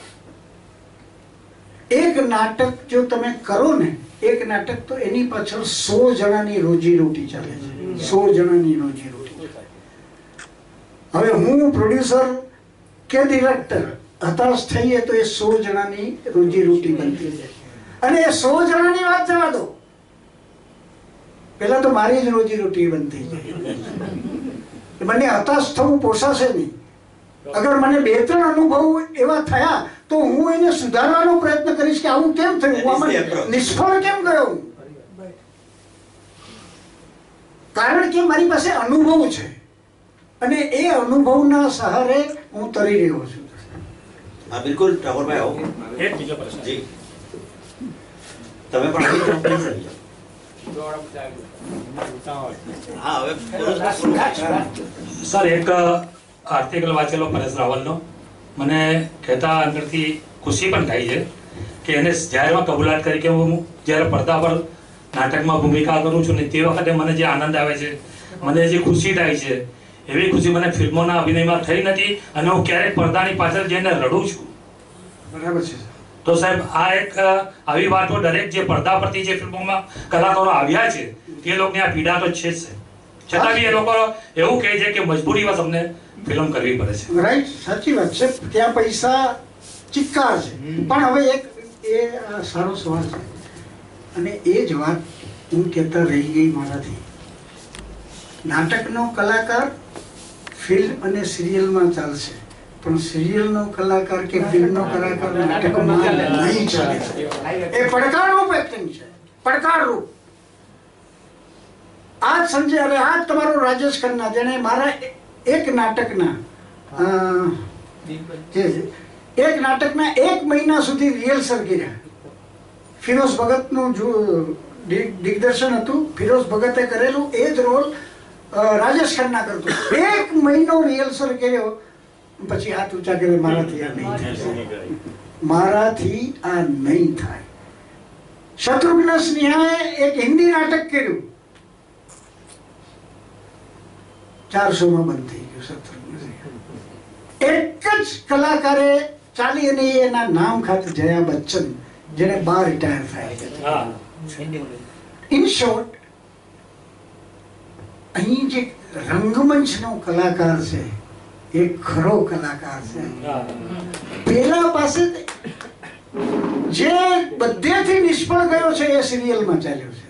એક નાટક જો તમે કરો ને, એક નાટક તો એની પાછળ સો જણાની રોજી રોટી ચાલે છે, સો જણાની રોજી રોટી. હવે હું પ્રોડ્યુસર કે ડિરેક્ટર હતાશ થઈએ તો એ સો જણાની રોજી રોટી બનતી જાય. અને એ સો જણાની વાત જવા દો, પેલા તો મારી જ રોજી રોટી બનતી જાય. મને હતાશ થવું પોસાશે નહીં. અગર મને બે ત્રણ અનુભવ એવા થયા તો હું એને સુધારવાનો પ્રયત્ન કરીશ કે આવું કેમ થયું, હું આમાં નિષ્ફળ કેમ ગયો. કારણ કે મારી પાસે અનુભવ છે અને એ અનુભવના સહારે હું તરી રહ્યો છું. હા બિલકુલ ઠાકોરભાઈ આવો. એક બીજો પ્રશ્ન. જી તમે પણ આવી જાઓ. હા હવે સર એક આર્ટિકલ વાંચેલો પરેશ રાવલનો, મને કહેતા અંદરથી ખુશી પણ થાય છે કે એને જ્યારે મેં કબૂલાત કરી કે હું જ્યારે પડદા પર નાટકમાં ભૂમિકા કરું છું ને તે વખતે મને જે આનંદ આવે છે, મને જે ખુશી થાય છે, એવી ખુશી મને ફિલ્મોના અભિનયમાં થઈ નથી અને હું ક્યારેક પડદાની પાછળ જઈને રડું છું. બરાબર છે. તો સાહેબ આ એક આવી વાતો દરેક જે પડદા પરથી જે ફિલ્મોમાં કલાકારો આવ્યા છે તે લોકોને આ પીડા તો છે જ, છતાં બી એ લોકો એવું કહે છે કે મજબૂરીમાં તમને ફિલ્મ કરવી પડે છે. રાઈટ, સાચી વાત છે. ત્યાં પૈસા ચિક્કાર છે. પણ હવે એક એ સારો સવાલ છે અને એ જ વાત હું કહેતા રહી ગઈ મારાથી. નાટકનો કલાકાર ફિલ્મ અને સિરિયલમાં ચાલશે, પણ સિરિયલનો કલાકાર કે ફિલ્મનો કલાકાર નાટકમાં નહીં ચાલે. એ પડકારરૂપ એક્ટિંગ છે, પડકારરૂપ. આ સંજય હવે આ તમારો રાજેશ ખન્ના, જેને મારા એક નાટકના એક નાટકના એક મહિના સુધી રિહર્સલ કર્યા. ફિરોઝ ભગતનું દિગ્દર્શન હતું, ફિરોઝ ભગતે કરેલું એ જ રોલ રાજેશ ખન્ના કરતો. એક મહિનો રિહર્સલ કર્યો, પછી હાથ ઊંચા કરે મારાથી આ નહીં થાય, મારાથી આ નહીં થાય. શત્રુઘ્ન સિન્હાએ એક હિન્દી નાટક કર્યું, ચારસો માં બંધ થઈ ગયું. શત્રુઘ્ન સિન્હા એક જ કલાકારે ચાલી અને એના નામ ખાતે જયા બચ્ચન, જેને બાર રિટાયર થાય. ઇન શોર્ટ, અહીં જે રંગમંચનો કલાકાર છે એ ખરો કલાકાર છે. પેલા પાસે જે બધેથી નિષ્ફળ ગયો છે એ સિરિયલમાં ચાલ્યો છે,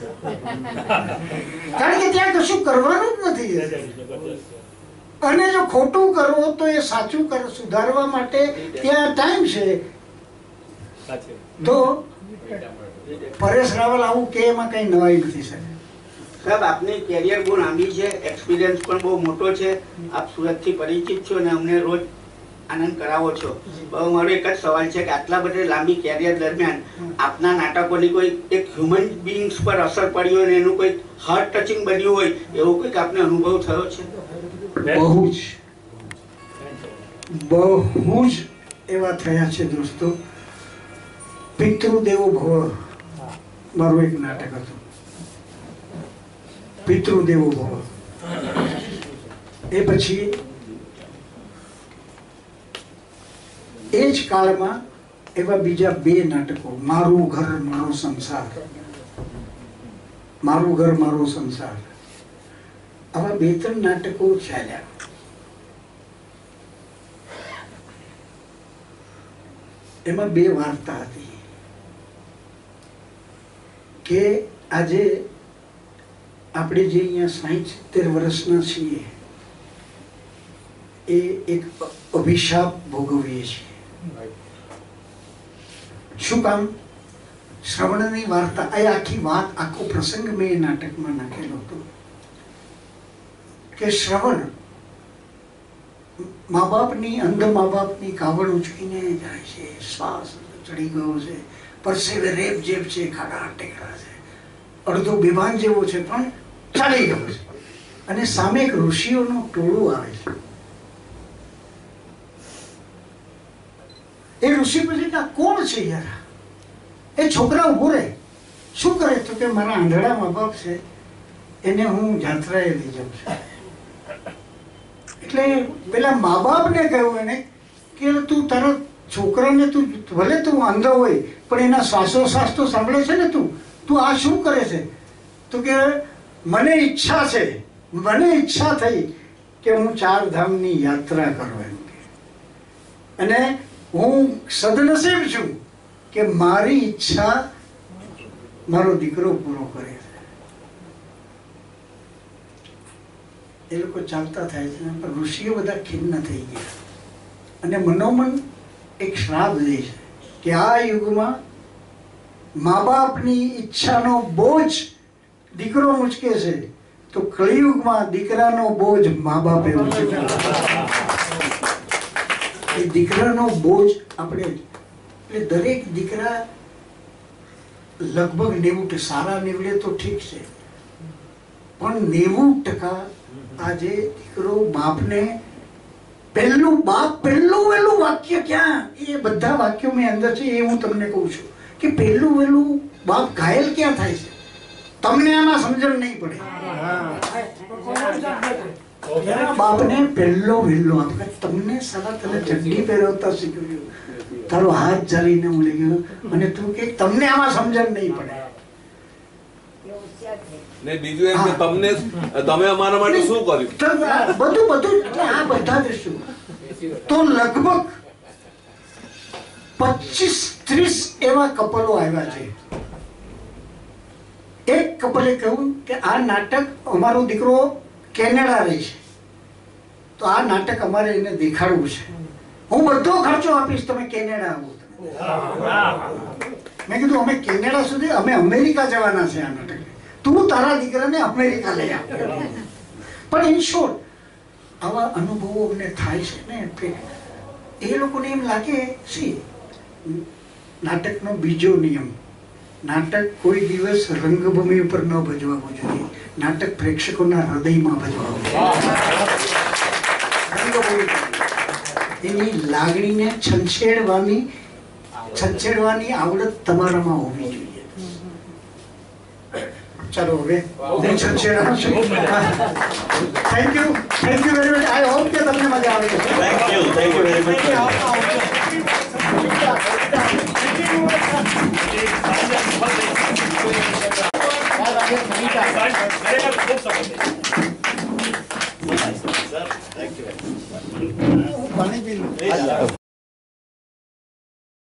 કારણ કે ત્યાં કશું કરવાનું જ નથી. અને જો ખોટું કરો તો એ સાચું કરો, સુધારવા માટે ત્યાં ટાઈમ છે. તો પરેશ રાવલ આવું કે એમાં કઈ નવાઈ નથી સાહેબ. સાહેબ આપની કેરિયર બહુ લાંબી છે, એક્સપિરિયન્સ પણ બહુ મોટો છે, આપ સુરતથી પરિચિત છો અને અમને રોજ આનંદ કરાવો છો. મારો એક જ સવાલ છે કે આટલા બધા લાંબી કેરિયર દરમિયાન આપના નાટકોની કોઈ એક હ્યુમન બીઇંગ્સ પર અસર પડી હોય અને એનું કોઈ હાર્ટ ટચિંગ બન્યું હોય એવો કોઈક આપને અનુભવ થયો છે? બહુ જ બહુ જ એવા થયા છે દોસ્તો. પિતૃદેવો ભવ મારું એક નાટક હતું, પિતૃદેવો ભવ. એ પછી એ જ કાળમાં એવા બીજા બે નાટકો, મારું ઘર મારો સંસાર, મારું ઘર મારો સંસાર, આવા બે ત્રણ નાટકો ચાલ્યા. એમાં બે વાર્તા હતી કે આજે આપણે જે અહીંયા સાઠ સિત્તેર વર્ષના છીએ એ એક અભિશાપ ભોગવીએ છીએ. શું કામ? શ્રવણની વાર્તા, એ આખી વાત, આખો પ્રસંગ મેં એ નાટકમાં નાખેલો હતો કે શ્રવણ મા બાપની, અંધ મા બાપની કાવડ ઉચકીને જાય છે, શ્વાસ ચડી ગયો છે, પરસેવે રેપ જેપ છે, ખાડા ટેકરા છે, અડધો બેભાન જેવો છે પણ ચાલી ગયો છે, અને સામે એક ઋષિઓનું ટોળું આવે છે. એ ઋષિ પછી કે આ કોણ છે યાર? એ છોકરા ઉભો રહે, શું કરે? તો કે મારા આંધળા મા બાપ છે, એને હું જાત્રાએ લઈ જાઉં છું. એટલે પેલા મા બાપને કહ્યું એને કે તું તારા છોકરાને, તું ભલે તું અંધ હોય પણ એના શ્વાસોશ્વાસ તો સાંભળે છે ને, તું તું આ શું કરે છે? તો કે મને ઈચ્છા છે, મને ઈચ્છા થઈ કે હું ચાર ધામની યાત્રા કરું એમ કે, અને હું સદનસીબ છું કે મારી ઈચ્છા મારો દીકરો પૂરો કરે છે. એ લોકો ચાલતા થાય છે પણ ઋષિઓ બધા ખિન્ન થઈ ગયા અને મનોમન એક શ્રાપ દે છે કે આ યુગમાં મા બાપની ઈચ્છાનો બોજ દીકરો ઉંચકે છે તો કળિયુગમાં દીકરાનો બોજ મા બાપે ઉંચકે. એ દીકરાનો બોજ આપણે, એટલે દરેક દીકરા લગભગ નેવું ટકા સારા નીવડે તો ઠીક છે, પણ નેવું ટકા આજે દીકરો બાપને પહેલું બાપ પહેલું વહેલું વાક્ય ક્યાં? એ બધા વાક્યો મેં અંદર છે એ હું તમને કહું છું કે પહેલું વહેલું બાપ ઘાયલ ક્યાં થાય છે? તમને આમાં સમજણ નહીં પડે. બાપને પહેલો વહેલો આપે, તમને સાલા તને ચડ્ડી પહેરવતા શીખવ્યું, તારો હાથ જારીને હું લઈ ગયો અને તું કે તમને આમાં સમજણ નહીં પડે. ને બીજું એમ કે તમને, તમે અમારા માટે શું કર્યું? બધું બધું એટલે આ બધા જ શું તો લગભગ પચીસ ત્રીસ એવા કપલો આવ્યા છે. એક કપલે કહ્યું કે આ નાટક, અમારો દીકરો કેનેડા રહે છે તો આ નાટક અમારે એને દેખાડવું છે, હું બધો ખર્ચો આપીશ, તમે કેનેડા આવો. મેં કીધું અમે કેનેડા સુધી, અમે અમેરિકા જવાના છે આ નાટક, તું તારા દીકરાને અમેરિકા લઈ આવ. પણ ઇન શોર્ટ આવા અનુભવો અમને થાય છે ને, એ લોકોને એમ લાગે છે નાટકનો બીજો નિયમ, નાટક કોઈ દિવસ રંગભૂમિ ઉપર ન ભજવાવું જોઈએ, નાટક પ્રેક્ષકોના હૃદયમાં ભજવાવું જોઈએ. એની લાગણીને છંછેડવાની છંછેડવાની આવડત તમારામાં હોવી જોઈએ. ચાલો હવે હું છંછેડા છું. Thank you, thank you very much. I hope કે તમને મજા આવે. Thank you, thank you very much. પાણી પી લો.